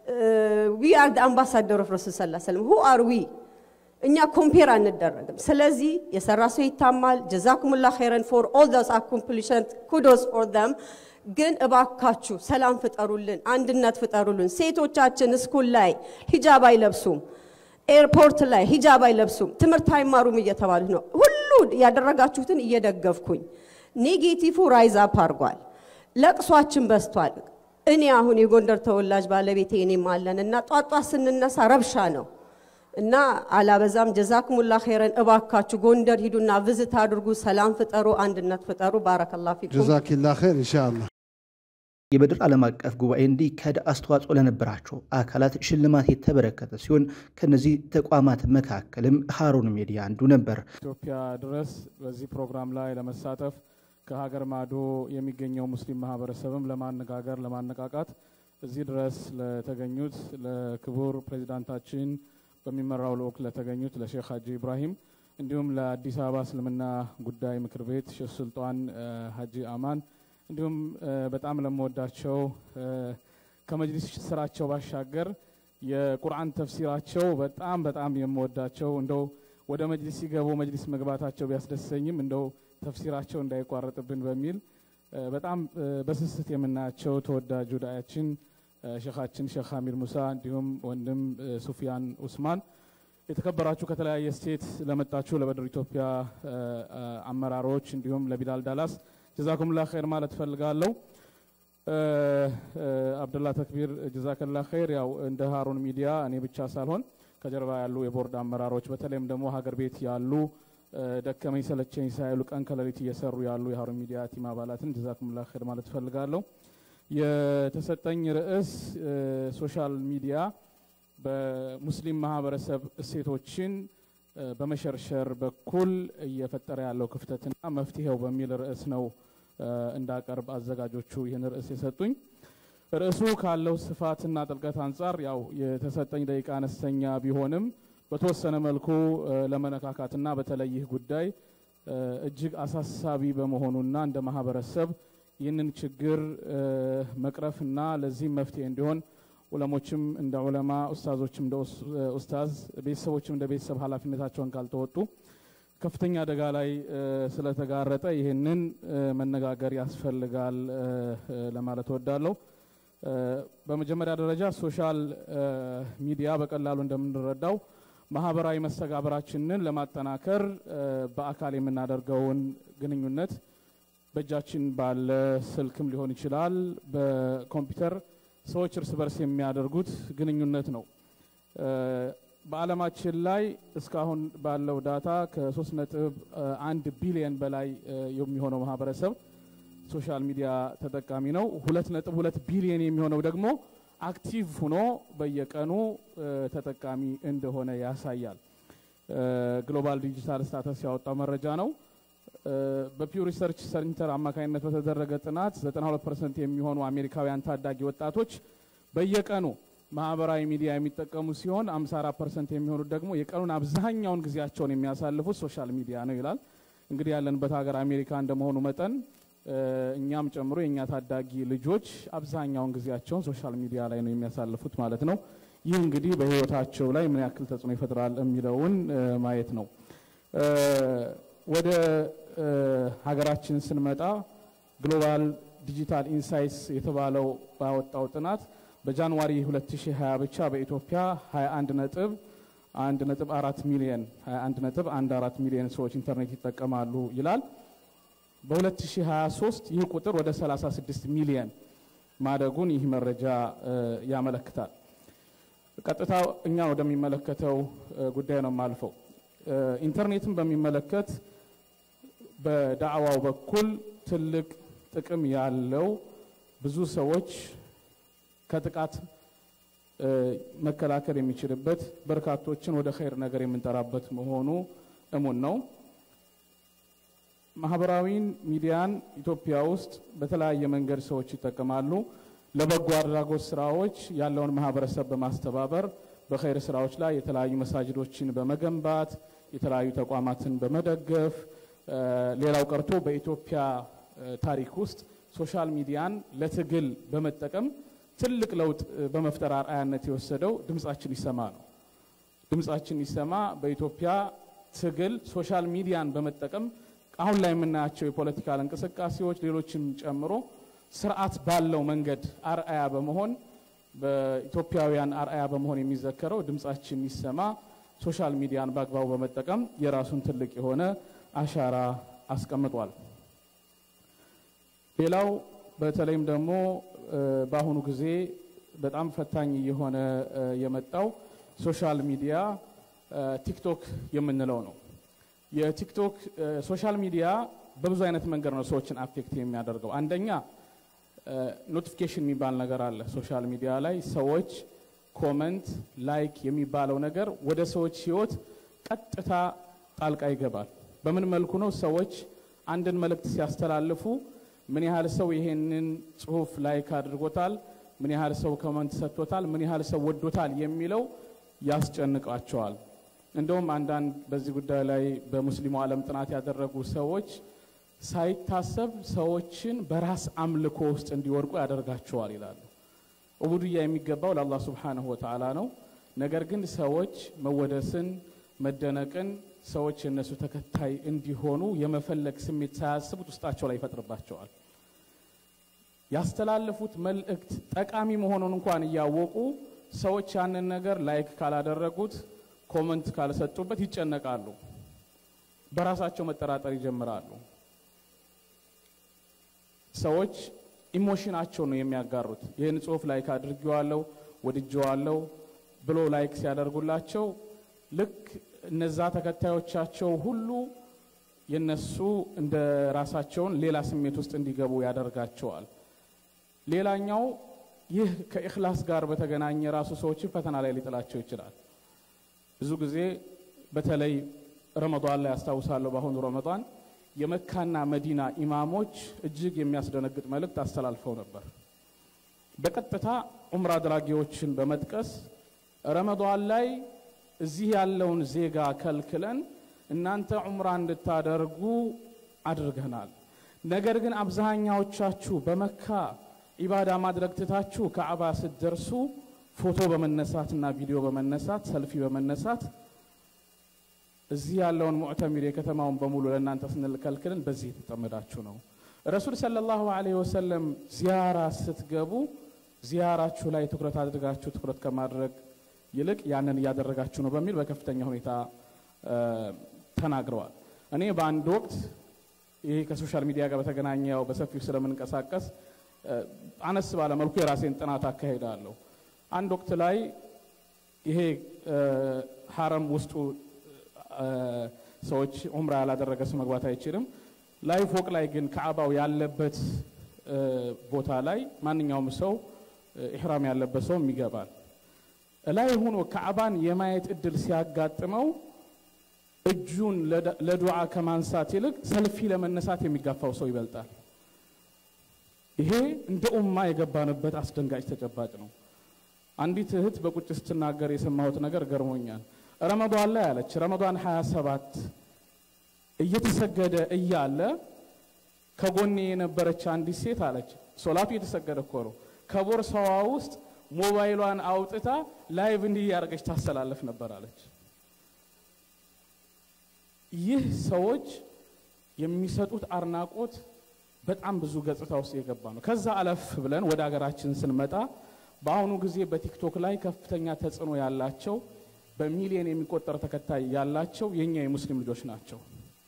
we are the ambassador of ረሱል ሰለላሁ ዐለይሂ ወሰለም who are we? እኛ ኮምፔር አንደረግም። ስለዚህ የሰራ ሰው ይታማል። ጀዛኩሙላህ ኸይረን for all those accomplishments kudos for them። ግን እባካችሁ ሰላም ፍጠሩልን፣ አንድነት ፍጠሩልን። ሴቶቻችን ስኩል ላይ ሂጃብ አይለብሱም፣ ኤርፖርት ላይ ሂጃብ አይለብሱም፣ ትምህርት አይማሩም እየተባሉ ነው። ሁሉ ያደረጋችሁትን እየደገፍኩኝ ኔጌቲቭ ራይዝ አፕ አርጓል። ለቅሷችን በስቷል። እኔ አሁን የጎንደር ተወላጅ ባለቤቴ እኔም አለንና ጧጧ ስንነሳ ረብሻ ነው እና አላበዛም። ጀዛኩሙላህ ኸይረን። እባካችሁ ጎንደር ሂዱና ቪዚት አድርጉ፣ ሰላም ፍጠሩ፣ አንድነት ፍጠሩ። ባረከላሁ ፊኩም። ጀዛኪላህ ኸይር ኢንሻአላህ። የበድር ዓለም አቀፍ ጉባኤ እንዲካሄድ አስተዋጽኦ ለነበራቸው አካላት ሽልማት የተበረከተ ሲሆን ከነዚህ ተቋማት መካከልም ሃሩን ሚዲያ አንዱ ነበር። ኢትዮጵያ ድረስ በዚህ ፕሮግራም ላይ ለመሳተፍ ከሀገር ማዶ የሚገኘው ሙስሊም ማህበረሰብም ለማነጋገር ለማነቃቃት እዚህ ድረስ ለተገኙት ለክቡር ፕሬዝዳንታችን በሚመራው ልዑክ ለተገኙት ለሼክ ሀጂ ኢብራሂም እንዲሁም ለአዲስ አበባ እስልምና ጉዳይ ምክር ቤት ሼክ ሱልጣን ሀጂ አማን እንዲሁም በጣም ለምወዳቸው ከመጅሊስ ስራቸው ባሻገር የቁርአን ተፍሲራቸው በጣም በጣም የምወዳቸው እንደው ወደ መጅሊስ ሲገቡ መጅሊስ መግባታቸው ቢያስደሰኝም እንደው ተፍሲራቸው እንዳይቋረጥብን በሚል በጣም በስስት የምናያቸው ተወዳጁ ዳያችን ሼኻችን ሼኽ አሚር ሙሳ እንዲሁም ወንድም ሱፊያን ኡስማን የተከበራችሁ ከተለያየ ስቴት ለመጣችሁ ለበድር ኢትዮጵያ አመራሮች እንዲሁም ለቢላል ዳላስ ጀዛኩሙላህ ኸይር ማለት ፈልጋለሁ። አብዱላህ ተክቢር ጀዛከላህ ኸይር። ያው እንደ ሃሩን ሚዲያ እኔ ብቻ ሳልሆን ከጀርባ ያሉ የቦርድ አመራሮች በተለይም ደግሞ ሀገር ቤት ያሉ ደከመኝ ሰለቸኝ ሳይሉ ቀን ከሌሊት እየሰሩ ያሉ የሃሩን ሚዲያ ቲም አባላትን ጀዛኩሙላህ ኸይር ማለት ፈልጋለሁ። የተሰጠኝ ርዕስ ሶሻል ሚዲያ በሙስሊም ማህበረሰብ እሴቶችን በመሸርሸር በኩል እየፈጠረ ያለው ክፍተትና መፍትሄው በሚል ርዕስ ነው እንዳቀርብ አዘጋጆቹ ይህን ርዕስ የሰጡኝ። ርዕሱ ካለው ስፋትና ጥልቀት አንጻር ያው የተሰጠኝ ደቂቃ አነስተኛ ቢሆንም በተወሰነ መልኩ ለመነካካትና በተለይ ይህ ጉዳይ እጅግ አሳሳቢ በመሆኑና እንደ ማህበረሰብ ይህንን ችግር መቅረፍና ለዚህ መፍትሄ እንዲሆን ዑለሞችም እንደ ዑለማ ኡስታዞችም እንደ ኡስታዝ ቤተሰቦችም እንደ ቤተሰብ ኃላፊነታቸውን ካልተወጡ ከፍተኛ አደጋ ላይ ስለተጋረጠ ይህንን መነጋገር ያስፈልጋል ለማለት ወዳለሁ። በመጀመሪያ ደረጃ ሶሻል ሚዲያ በቀላሉ እንደምንረዳው ማህበራዊ መስተጋብራችንን ለማጠናከር በአካል የምናደርገውን ግንኙነት በእጃችን ባለ ስልክም ሊሆን ይችላል በኮምፒውተር ሰዎች እርስ በርስ የሚያደርጉት ግንኙነት ነው። በዓለማችን ላይ እስካሁን ባለው ዳታ ከሶስት ነጥብ አንድ ቢሊዮን በላይ የሚሆነው ማህበረሰብ ሶሻል ሚዲያ ተጠቃሚ ነው። ሁለት ነጥብ ሁለት ቢሊዮን የሚሆነው ደግሞ አክቲቭ ሆኖ በየቀኑ ተጠቃሚ እንደሆነ ያሳያል። ግሎባል ዲጂታል ስታተስ ያወጣው መረጃ ነው። በፒው ሪሰርች ሴንተር አማካኝነት በተደረገ ጥናት ዘጠና ሁለት ፐርሰንት የሚሆኑ አሜሪካውያን ታዳጊ ወጣቶች በየቀኑ ማህበራዊ ሚዲያ የሚጠቀሙ ሲሆን ሃምሳ አራት ፐርሰንት የሚሆኑት ደግሞ የቀኑን አብዛኛውን ጊዜያቸውን የሚያሳልፉት ሶሻል ሚዲያ ነው ይላል። እንግዲህ ያለንበት ሀገር አሜሪካ እንደመሆኑ መጠን እኛም ጨምሮ የኛ ታዳጊ ልጆች አብዛኛውን ጊዜያቸውን ሶሻል ሚዲያ ላይ ነው የሚያሳልፉት ማለት ነው። ይህ እንግዲህ በህይወታቸው ላይ ምን ያክል ተጽዕኖ ይፈጥራል የሚለውን ማየት ነው። ወደ ሀገራችን ስንመጣ ግሎባል ዲጂታል ኢንሳይትስ የተባለው ባወጣው ጥናት በጃንዋሪ ሁለት ሺህ ሃያ ብቻ በኢትዮጵያ ሃያ አንድ ነጥብ አንድ ነጥብ አራት ሚሊዮን ሃያ አንድ ነጥብ አንድ አራት ሚሊዮን ሰዎች ኢንተርኔት ይጠቀማሉ ይላል። በ2023 ይህ ቁጥር ወደ ሰላሳ ስድስት ሚሊዮን ማደጉን ይህ መረጃ ያመለክታል። ቀጥታ እኛ ወደሚመለከተው ጉዳይ ነው ማልፈው። ኢንተርኔትን በሚመለከት በዳዕዋው በኩል ትልቅ ጥቅም ያለው ብዙ ሰዎች ከጥቃት መከላከል የሚችልበት በርካቶችን ወደ ኸይር ነገር የምንጠራበት መሆኑ እሙን ነው። ማህበራዊ ሚዲያን ኢትዮጵያ ውስጥ በተለያየ መንገድ ሰዎች ይጠቀማሉ። ለበጎ አድራጎት ስራዎች ያለውን ማህበረሰብ በማስተባበር በኸይር ስራዎች ላይ የተለያዩ መሳጅዶችን በመገንባት የተለያዩ ተቋማትን በመደገፍ ሌላው ቀርቶ በኢትዮጵያ ታሪክ ውስጥ ሶሻል ሚዲያን ለትግል በመጠቀም ትልቅ ለውጥ በመፍጠር አርአያነት የወሰደው ድምጻችን ይሰማ ነው። ድምጻችን ይሰማ በኢትዮጵያ ትግል ሶሻል ሚዲያን በመጠቀም አሁን ላይ የምናያቸው የፖለቲካል እንቅስቃሴዎች ሌሎችም ጨምሮ ስርዓት ባለው መንገድ አርአያ በመሆን በኢትዮጵያውያን አርአያ በመሆን የሚዘከረው ድምጻችን ይሰማ ሶሻል ሚዲያን በአግባቡ በመጠቀም የራሱን ትልቅ የሆነ አሻራ አስቀምጧል። ሌላው በተለይም ደግሞ በአሁኑ ጊዜ በጣም ፈታኝ የሆነ የመጣው ሶሻል ሚዲያ ቲክቶክ የምንለው ነው። የቲክቶክ ሶሻል ሚዲያ በብዙ አይነት መንገድ ነው ሰዎችን አፌክት የሚያደርገው። አንደኛ ኖቲፊኬሽን የሚባል ነገር አለ ሶሻል ሚዲያ ላይ ሰዎች ኮመንት ላይክ የሚባለው ነገር ወደ ሰዎች ህይወት ቀጥታ ጣልቃ ይገባል። በምን መልኩ ነው? ሰዎች አንድን መልእክት ሲያስተላልፉ ምን ያህል ሰው ይሄንን ጽሁፍ ላይክ አድርጎታል፣ ምን ያህል ሰው ኮመንት ሰጥቶታል፣ ምን ያህል ሰው ወዶታል የሚለው ያስጨንቃቸዋል። እንደውም አንዳንድ በዚህ ጉዳይ ላይ በሙስሊሙ ዓለም ጥናት ያደረጉ ሰዎች ሳይታሰብ ሰዎችን በራስ አምልኮ ውስጥ እንዲወርቁ ያደርጋቸዋል ይላሉ። ዑቡድያ የሚገባው ለአላህ Subhanahu Wa Ta'ala ነው። ነገር ግን ሰዎች መወደስን መደነቅን ሰዎች የነሱ ተከታይ እንዲሆኑ የመፈለግ ስሜት ሳያስቡት ውስጣቸው ላይ ይፈጥርባቸዋል። ያስተላለፉት መልእክት ጠቃሚ መሆኑን እንኳን እያወቁ ሰዎች ያንን ነገር ላይክ ካላደረጉት ኮሜንት ካልሰጡበት ይጨነቃሉ። በራሳቸው መጠራጠር ይጀምራሉ። ሰዎች ኢሞሽናቸው ነው የሚያጋሩት። ይሄን ጽሁፍ ላይክ አድርጌዋለሁ ወድጄዋለሁ ብሎ ላይክ ሲያደርጉላቸው ልክ እነዛ ተከታዮቻቸው ሁሉ የነሱ እንደ ራሳቸውን ሌላ ስሜት ውስጥ እንዲገቡ ያደርጋቸዋል። ሌላኛው ይህ ከኢኽላስ ጋር በተገናኘ ራሱ ሰዎችን ፈተና ላይ ሊጥላቸው ይችላል። ብዙ ጊዜ በተለይ ረመዳን ላይ አስተዋውሳለሁ በአሁኑ ረመዳን የመካና መዲና ኢማሞች እጅግ የሚያስደነግጥ መልእክት አስተላልፈው ነበር። በቀጥታ ዑምራ አድራጊዎችን በመጥቀስ ረመዳን ላይ እዚህ ያለውን ዜጋ ከልክለን እናንተ ዑምራ እንድታደርጉ አድርገናል። ነገር ግን አብዛኛዎቻችሁ በመካ ኢባዳ ማድረግ ትታችሁ ከዓባ ስትደርሱ ፎቶ በመነሳትና ቪዲዮ በመነሳት ሰልፊ በመነሳት እዚህ ያለውን ሙዕተሚር የከተማውን በሙሉ ለእናንተ ስንልከልክልን በዚህ ተጠመዳችሁ ነው። ረሱል ሰለላሁ ዐለይሂ ወሰለም ዚያራ ስትገቡ ዚያራችሁ ላይ ትኩረት አድርጋችሁ ትኩረት ከማድረግ ይልቅ ያንን ያደረጋችሁ ነው በሚል በከፍተኛ ሁኔታ ተናግረዋል። እኔ በአንድ ወቅት ይሄ ከሶሻል ሚዲያ ጋር በተገናኘው በሰፊው ስለምንቀሳቀስ አነስ ባለ መልኩ የራሴን ጥናት አካሄዳለሁ። አንድ ወቅት ላይ ይሄ ሐረም ውስጡ ሰዎች ዑምራ ያላደረገ ሰው መግባት አይችልም። ላይ ፎቅ ላይ ግን ከዓባው ያለበት ቦታ ላይ ማንኛውም ሰው ኢህራም ያለበት ሰው ይገባል። ላይ ሆኖ ከዓባን የማየት እድል ሲያጋጥመው እጁን ለዱዓ ከማንሳት ይልቅ ሰልፊ ለመነሳት የሚጋፋው ሰው ይበልጣል። ይሄ እንደ ኡማ የገባንበት አስደንጋጭ ተጨባጭ ነው። አንዲት እህት በቁጭት ስትናገር የሰማሁት ነገር ገርሞኛል። ረመዳን ላይ አለች ረመዳን ሃያ ሰባት እየተሰገደ እያለ ከጎኔ የነበረች አንዲት ሴት አለች ሶላቱ እየተሰገደ እኮ ነው ከቦርሳዋ ውስጥ ሞባይሏን አውጥታ ላይቭ እንዲህ ያርገች ታስተላልፍ ነበር አለች። ይህ ሰዎች የሚሰጡት አርናቆት በጣም ብዙ ገጽታ ውስጥ የገባ ነው። ከዛ አለፍ ብለን ወደ ሀገራችን ስንመጣ በአሁኑ ጊዜ በቲክቶክ ላይ ከፍተኛ ተጽዕኖ ያላቸው በሚሊዮን የሚቆጠር ተከታይ ያላቸው የኛ የሙስሊም ልጆች ናቸው።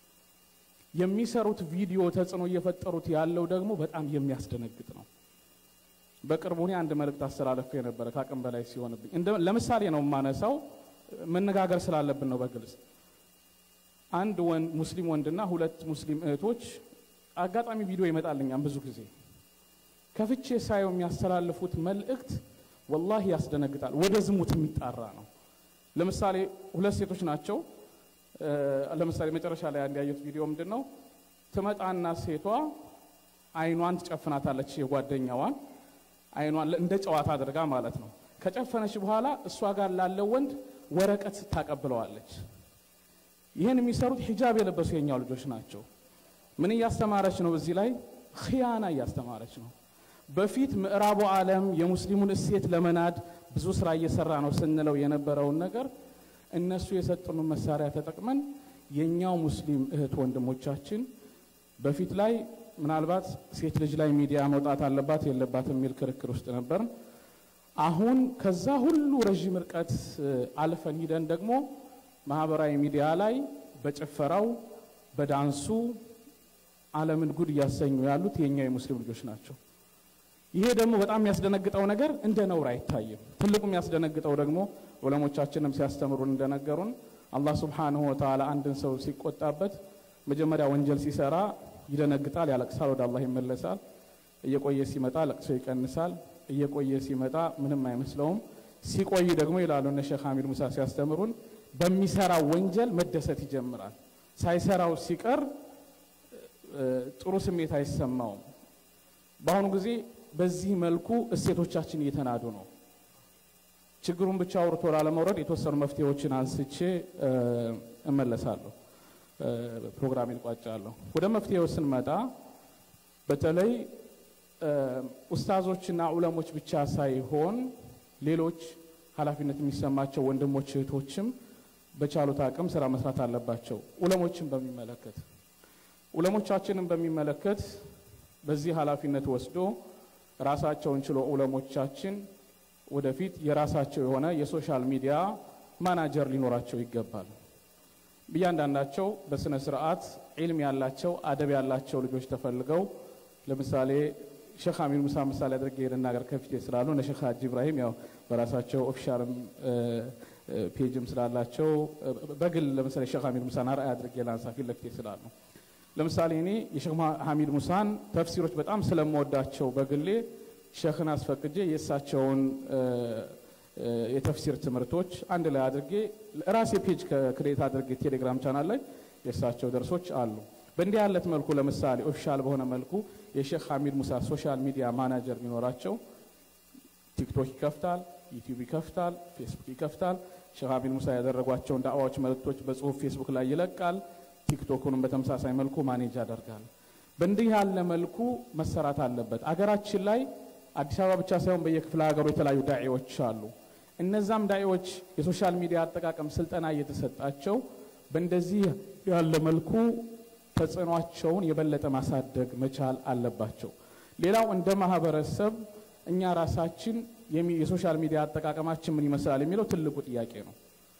የሚሰሩት ቪዲዮ ተጽዕኖ እየፈጠሩት ያለው ደግሞ በጣም የሚያስደነግጥ ነው። በቅርቡ እኔ አንድ መልእክት አስተላልፌ ነበር ካቅም በላይ ሲሆንብኝ ለምሳሌ ነው ማነሳው መነጋገር ስላለብን ነው በግልጽ። አንድ ወንድ ሙስሊም ወንድና ሁለት ሙስሊም እህቶች አጋጣሚ ቪዲዮ ይመጣልኛል ብዙ ጊዜ ከፍቼ ሳየው የሚያስተላልፉት መልእክት ወላሂ ያስደነግጣል። ወደ ዝሙት የሚጣራ ነው። ለምሳሌ ሁለት ሴቶች ናቸው። ለምሳሌ መጨረሻ ላይ አንድ ያዩት ቪዲዮ ምንድነው ትመጣና ሴቷ አይኗን ትጨፍናታለች የጓደኛዋን አይኗን እንደ ጨዋታ አድርጋ ማለት ነው። ከጨፈነች በኋላ እሷ ጋር ላለው ወንድ ወረቀት ታቀብለዋለች። ይሄን የሚሰሩት ሂጃብ የለበሱ የኛው ልጆች ናቸው። ምን ያስተማረች ነው በዚህ ላይ ኺያና ያስተማረች ነው። በፊት ምዕራቡ ዓለም የሙስሊሙን እሴት ለመናድ ብዙ ስራ እየሰራ ነው ስንለው የነበረውን ነገር እነሱ የሰጡን መሳሪያ ተጠቅመን የኛው ሙስሊም እህት ወንድሞቻችን በፊት ላይ ምናልባት ሴት ልጅ ላይ ሚዲያ መውጣት አለባት የለባት የሚል ክርክር ውስጥ ነበር። አሁን ከዛ ሁሉ ረጅም ርቀት አልፈን ሂደን ደግሞ ማህበራዊ ሚዲያ ላይ በጭፈራው በዳንሱ ዓለምን ጉድ ያሰኙ ያሉት የኛ የሙስሊም ልጆች ናቸው። ይሄ ደግሞ በጣም የሚያስደነግጠው ነገር እንደ ነውር አይታይም። ትልቁ የሚያስደነግጠው ደግሞ ዑለሞቻችንም ሲያስተምሩን እንደነገሩን አላህ Subhanahu Wa Ta'ala አንድን ሰው ሲቆጣበት መጀመሪያ ወንጀል ሲሰራ ይደነግጣል፣ ያለቅሳል፣ ወደ አላህ ይመለሳል። እየቆየ ሲመጣ ለቅሶ ይቀንሳል፣ እየቆየ ሲመጣ ምንም አይመስለውም። ሲቆይ ደግሞ ይላሉ እነ ሼክ ሐሚድ ሙሳ ሲያስተምሩን በሚሰራው ወንጀል መደሰት ይጀምራል። ሳይሰራው ሲቀር ጥሩ ስሜት አይሰማውም። በአሁኑ ጊዜ በዚህ መልኩ እሴቶቻችን እየተናዱ ነው። ችግሩን ብቻ አውርቶ ላለመውረድ የተወሰኑ መፍትሄዎችን አንስቼ እመለሳለሁ። ፕሮግራሜን ቋጫለሁ። ወደ መፍትሄው ስንመጣ በተለይ ኡስታዞችና ዑለሞች ብቻ ሳይሆን ሌሎች ኃላፊነት የሚሰማቸው ወንድሞች እህቶችም በቻሉት አቅም ስራ መስራት አለባቸው። ዑለሞችን በሚመለከት ዑለሞቻችንን በሚመለከት በዚህ ኃላፊነት ወስዶ ራሳቸውን ችሎ ዑለሞቻችን ወደፊት የራሳቸው የሆነ የሶሻል ሚዲያ ማናጀር ሊኖራቸው ይገባል። በእያንዳንዳቸው በስነ ስርዓት ዒልም ያላቸው አደብ ያላቸው ልጆች ተፈልገው ለምሳሌ ሼክ አሚር ሙሳ ምሳሌ አድርጌ ልናገር ከፊቴ ስላሉ እነ ሼክ ሀጂ ኢብራሂም ያው በራሳቸው ኦፊሻልም ፔጅም ስላላቸው በግል ለምሳሌ ሼክ አሚር ሙሳን አርአያ አድርጌ ላንሳ ፊት ለፊቴ ስላሉ ለምሳሌ እኔ የሼክ ሐሚድ ሙሳን ተፍሲሮች በጣም ስለምወዳቸው በግሌ ሼክን አስፈቅጄ የእሳቸውን የተፍሲር ትምህርቶች አንድ ላይ አድርጌ ራሴ ፔጅ ክሬት አድርጌ ቴሌግራም ቻናል ላይ የእሳቸው ደርሶች አሉ። በእንዲህ ያለት መልኩ ለምሳሌ ኦፊሻል በሆነ መልኩ የሼክ ሐሚድ ሙሳ ሶሻል ሚዲያ ማናጀር ቢኖራቸው ቲክቶክ ይከፍታል፣ ዩቲዩብ ይከፍታል፣ ፌስቡክ ይከፍታል። ሼክ ሐሚድ ሙሳ ያደረጓቸውን ዳዕዋዎች መልእክቶች በጽሁፍ ፌስቡክ ላይ ይለቃል። ቲክቶኩንም በተመሳሳይ መልኩ ማኔጅ ያደርጋል። በእንዲህ ያለ መልኩ መሰራት አለበት። አገራችን ላይ አዲስ አበባ ብቻ ሳይሆን በየክፍለ ሀገሩ የተለያዩ ዳዒዎች አሉ። እነዛም ዳዒዎች የሶሻል ሚዲያ አጠቃቀም ስልጠና እየተሰጣቸው በእንደዚህ ያለ መልኩ ተጽዕኖአቸውን የበለጠ ማሳደግ መቻል አለባቸው። ሌላው እንደ ማህበረሰብ እኛ ራሳችን የሶሻል ሚዲያ አጠቃቀማችን ምን ይመስላል የሚለው ትልቁ ጥያቄ ነው።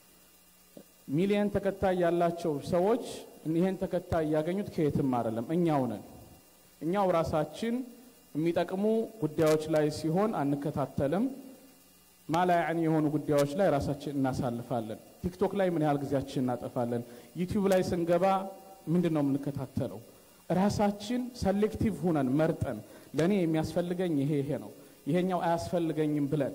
ሚሊየን ተከታይ ያላቸው ሰዎች ይሄን ተከታይ ያገኙት ከየትም አይደለም፣ እኛው ነን። እኛው ራሳችን የሚጠቅሙ ጉዳዮች ላይ ሲሆን አንከታተልም፣ ማላያኒ የሆኑ ጉዳዮች ላይ ራሳችን እናሳልፋለን። ቲክቶክ ላይ ምን ያህል ጊዜያችን እናጠፋለን? ዩቲዩብ ላይ ስንገባ ምንድነው የምንከታተለው? ራሳችን ሴሌክቲቭ ሆነን መርጠን ለኔ የሚያስፈልገኝ ይሄ ይሄ ነው ይሄኛው አያስፈልገኝም ብለን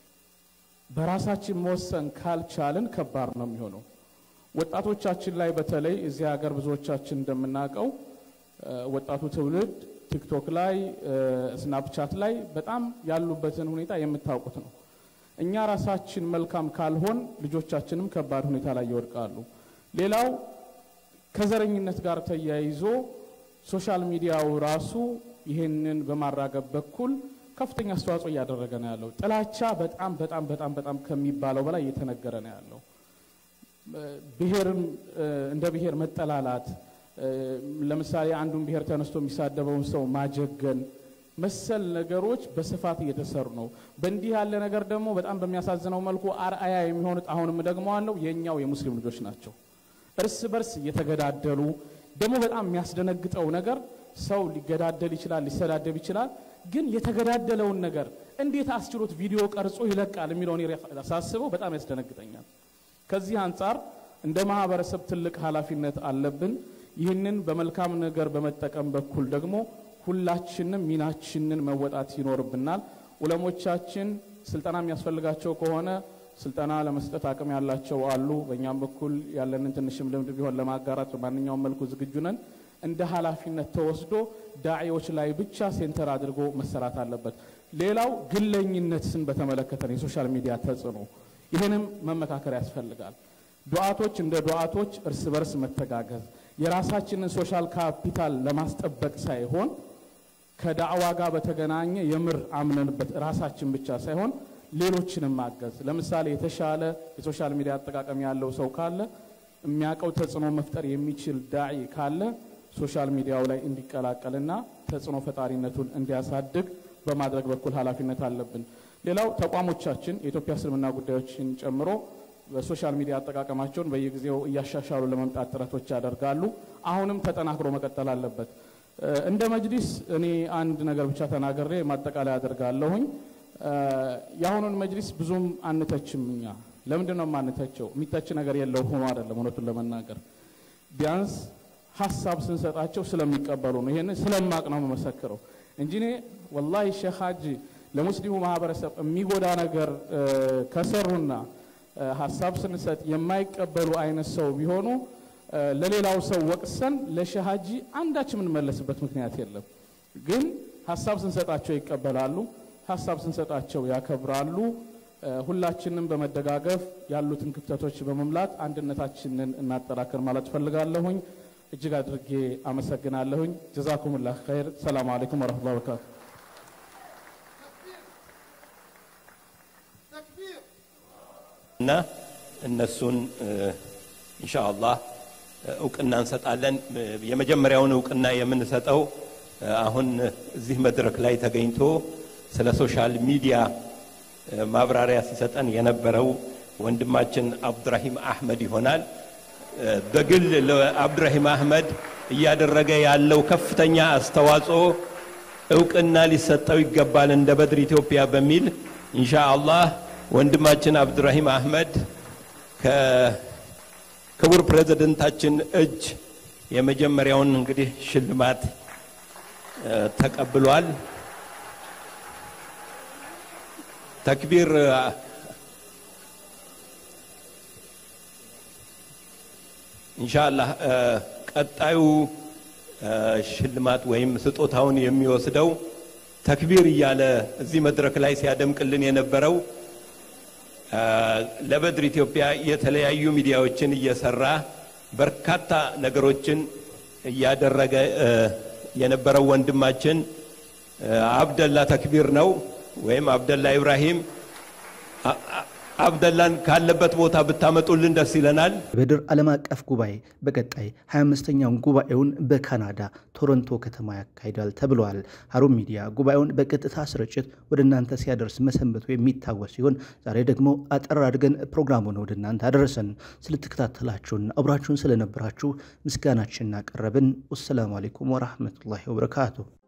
በራሳችን መወሰን ካልቻልን ከባድ ነው የሚሆነው። ወጣቶቻችን ላይ በተለይ እዚህ ሀገር ብዙዎቻችን እንደምናውቀው ወጣቱ ትውልድ ቲክቶክ ላይ ስናፕቻት ላይ በጣም ያሉበትን ሁኔታ የምታውቁት ነው። እኛ ራሳችን መልካም ካልሆን ልጆቻችንም ከባድ ሁኔታ ላይ ይወድቃሉ። ሌላው ከዘረኝነት ጋር ተያይዞ ሶሻል ሚዲያው ራሱ ይሄንን በማራገብ በኩል ከፍተኛ አስተዋጽኦ እያደረገ ነው ያለው። ጥላቻ በጣም በጣም በጣም በጣም ከሚባለው በላይ እየተነገረ ነው ያለው። ብሔርም እንደ ብሔር መጠላላት፣ ለምሳሌ አንዱን ብሔር ተነስቶ የሚሳደበውን ሰው ማጀገን መሰል ነገሮች በስፋት እየተሰሩ ነው። በእንዲህ ያለ ነገር ደግሞ በጣም በሚያሳዝነው መልኩ አርአያ የሚሆኑት አሁንም ደግሞ አለው የኛው የሙስሊም ልጆች ናቸው። እርስ በርስ እየተገዳደሉ ደግሞ በጣም የሚያስደነግጠው ነገር ሰው ሊገዳደል ይችላል፣ ሊሰዳደብ ይችላል። ግን የተገዳደለውን ነገር እንዴት አስችሎት ቪዲዮ ቀርጾ ይለቃል የሚለውን ሳስበው በጣም ያስደነግጠኛል። ከዚህ አንፃር እንደ ማህበረሰብ ትልቅ ኃላፊነት አለብን። ይህንን በመልካም ነገር በመጠቀም በኩል ደግሞ ሁላችንም ሚናችንን መወጣት ይኖርብናል። ዑለሞቻችን ስልጠና የሚያስፈልጋቸው ከሆነ ስልጠና ለመስጠት አቅም ያላቸው አሉ። በእኛም በኩል ያለንን ትንሽም ልምድ ቢሆን ለማጋራት በማንኛውም መልኩ ዝግጁ ነን። እንደ ኃላፊነት ተወስዶ ዳዒዎች ላይ ብቻ ሴንተር አድርጎ መሰራት አለበት። ሌላው ግለኝነትን በተመለከተ የሶሻል ሚዲያ ተጽዕኖ ይሄንም መመካከር ያስፈልጋል። ዱዓቶች እንደ ዱዓቶች እርስ በርስ መተጋገዝ የራሳችንን ሶሻል ካፒታል ለማስጠበቅ ሳይሆን ከዳዕዋ ጋር በተገናኘ የምር አምነንበት ራሳችን ብቻ ሳይሆን ሌሎችንም ማገዝ። ለምሳሌ የተሻለ የሶሻል ሚዲያ አጠቃቀም ያለው ሰው ካለ የሚያቀው ተጽዕኖ መፍጠር የሚችል ዳዒ ካለ ሶሻል ሚዲያው ላይ እንዲቀላቀልና ተጽዕኖ ፈጣሪነቱን እንዲያሳድግ በማድረግ በኩል ኃላፊነት አለብን። ሌላው ተቋሞቻችን የኢትዮጵያ እስልምና ጉዳዮችን ጨምሮ በሶሻል ሚዲያ አጠቃቀማቸውን በየጊዜው እያሻሻሉ ለመምጣት ጥረቶች ያደርጋሉ። አሁንም ተጠናክሮ መቀጠል አለበት። እንደ መጅሊስ እኔ አንድ ነገር ብቻ ተናገሬ ማጠቃለያ አደርጋለሁኝ። ያሁኑን መጅሊስ ብዙም አንተችም። እኛ ለምንድነው ማንተቸው? የሚተች ነገር የለው ሆኖ አይደለም። እውነቱን ለመናገር ቢያንስ ሐሳብ ስንሰጣቸው ስለሚቀበሉ ነው። ይሄን ስለማቅ ነው መመሰክረው እንጂ እኔ ወላሂ ሼክ ሀጂ ለሙስሊሙ ማህበረሰብ የሚጎዳ ነገር ከሰሩና ሐሳብ ስንሰጥ የማይቀበሉ አይነት ሰው ቢሆኑ ለሌላው ሰው ወቅሰን ለሼክ ሀጂ አንዳችም እንመለስበት ምክንያት የለም። ግን ሐሳብ ስንሰጣቸው ይቀበላሉ፣ ሐሳብ ስንሰጣቸው ያከብራሉ። ሁላችንም በመደጋገፍ ያሉትን ክፍተቶች በመምላት አንድነታችንን እናጠራክር ማለት ፈልጋለሁኝ። እጅግ አድርጌ አመሰግናለሁኝ። ጀዛኩሙላህ ኸይር። ሰላም አለይኩም ወራህመቱላሂ ወበረካቱ። እና እነሱን ኢንሻአላህ እውቅና እንሰጣለን። የመጀመሪያውን እውቅና የምንሰጠው አሁን እዚህ መድረክ ላይ ተገኝቶ ስለ ሶሻል ሚዲያ ማብራሪያ ሲሰጠን የነበረው ወንድማችን አብዱራሂም አህመድ ይሆናል። በግል ለአብዱራሂም አህመድ እያደረገ ያለው ከፍተኛ አስተዋጽኦ እውቅና ሊሰጠው ይገባል እንደ በድር ኢትዮጵያ በሚል ኢንሻአላህ ወንድማችን አብዱራሂም አህመድ ከክቡር ፕሬዝዳንታችን እጅ የመጀመሪያውን እንግዲህ ሽልማት ተቀብሏል። ተክቢር ኢንሻአላህ ቀጣዩ ሽልማት ወይም ስጦታውን የሚወስደው ተክቢር እያለ እዚህ መድረክ ላይ ሲያደምቅልን የነበረው ለበድር ኢትዮጵያ የተለያዩ ሚዲያዎችን እየሰራ በርካታ ነገሮችን እያደረገ የነበረው ወንድማችን አብደላ ተክቢር ነው ወይም አብደላ ኢብራሂም። አብደላን ካለበት ቦታ ብታመጡልን ደስ ይለናል። በድር ዓለም አቀፍ ጉባኤ በቀጣይ ሃያ አምስተኛውን ጉባኤውን በካናዳ ቶሮንቶ ከተማ ያካሂዳል ተብሏል። ሀሩን ሚዲያ ጉባኤውን በቀጥታ ስርጭት ወደ እናንተ ሲያደርስ መሰንበቱ የሚታወስ ሲሆን ዛሬ ደግሞ አጠር አድርገን ፕሮግራሙን ወደ እናንተ አደረሰን። ስለተከታተላችሁን አብራችሁን ስለነበራችሁ ምስጋናችንን አቀረብን። ወሰላሙ አለይኩም ወራህመቱላሂ ወበረካቱሁ።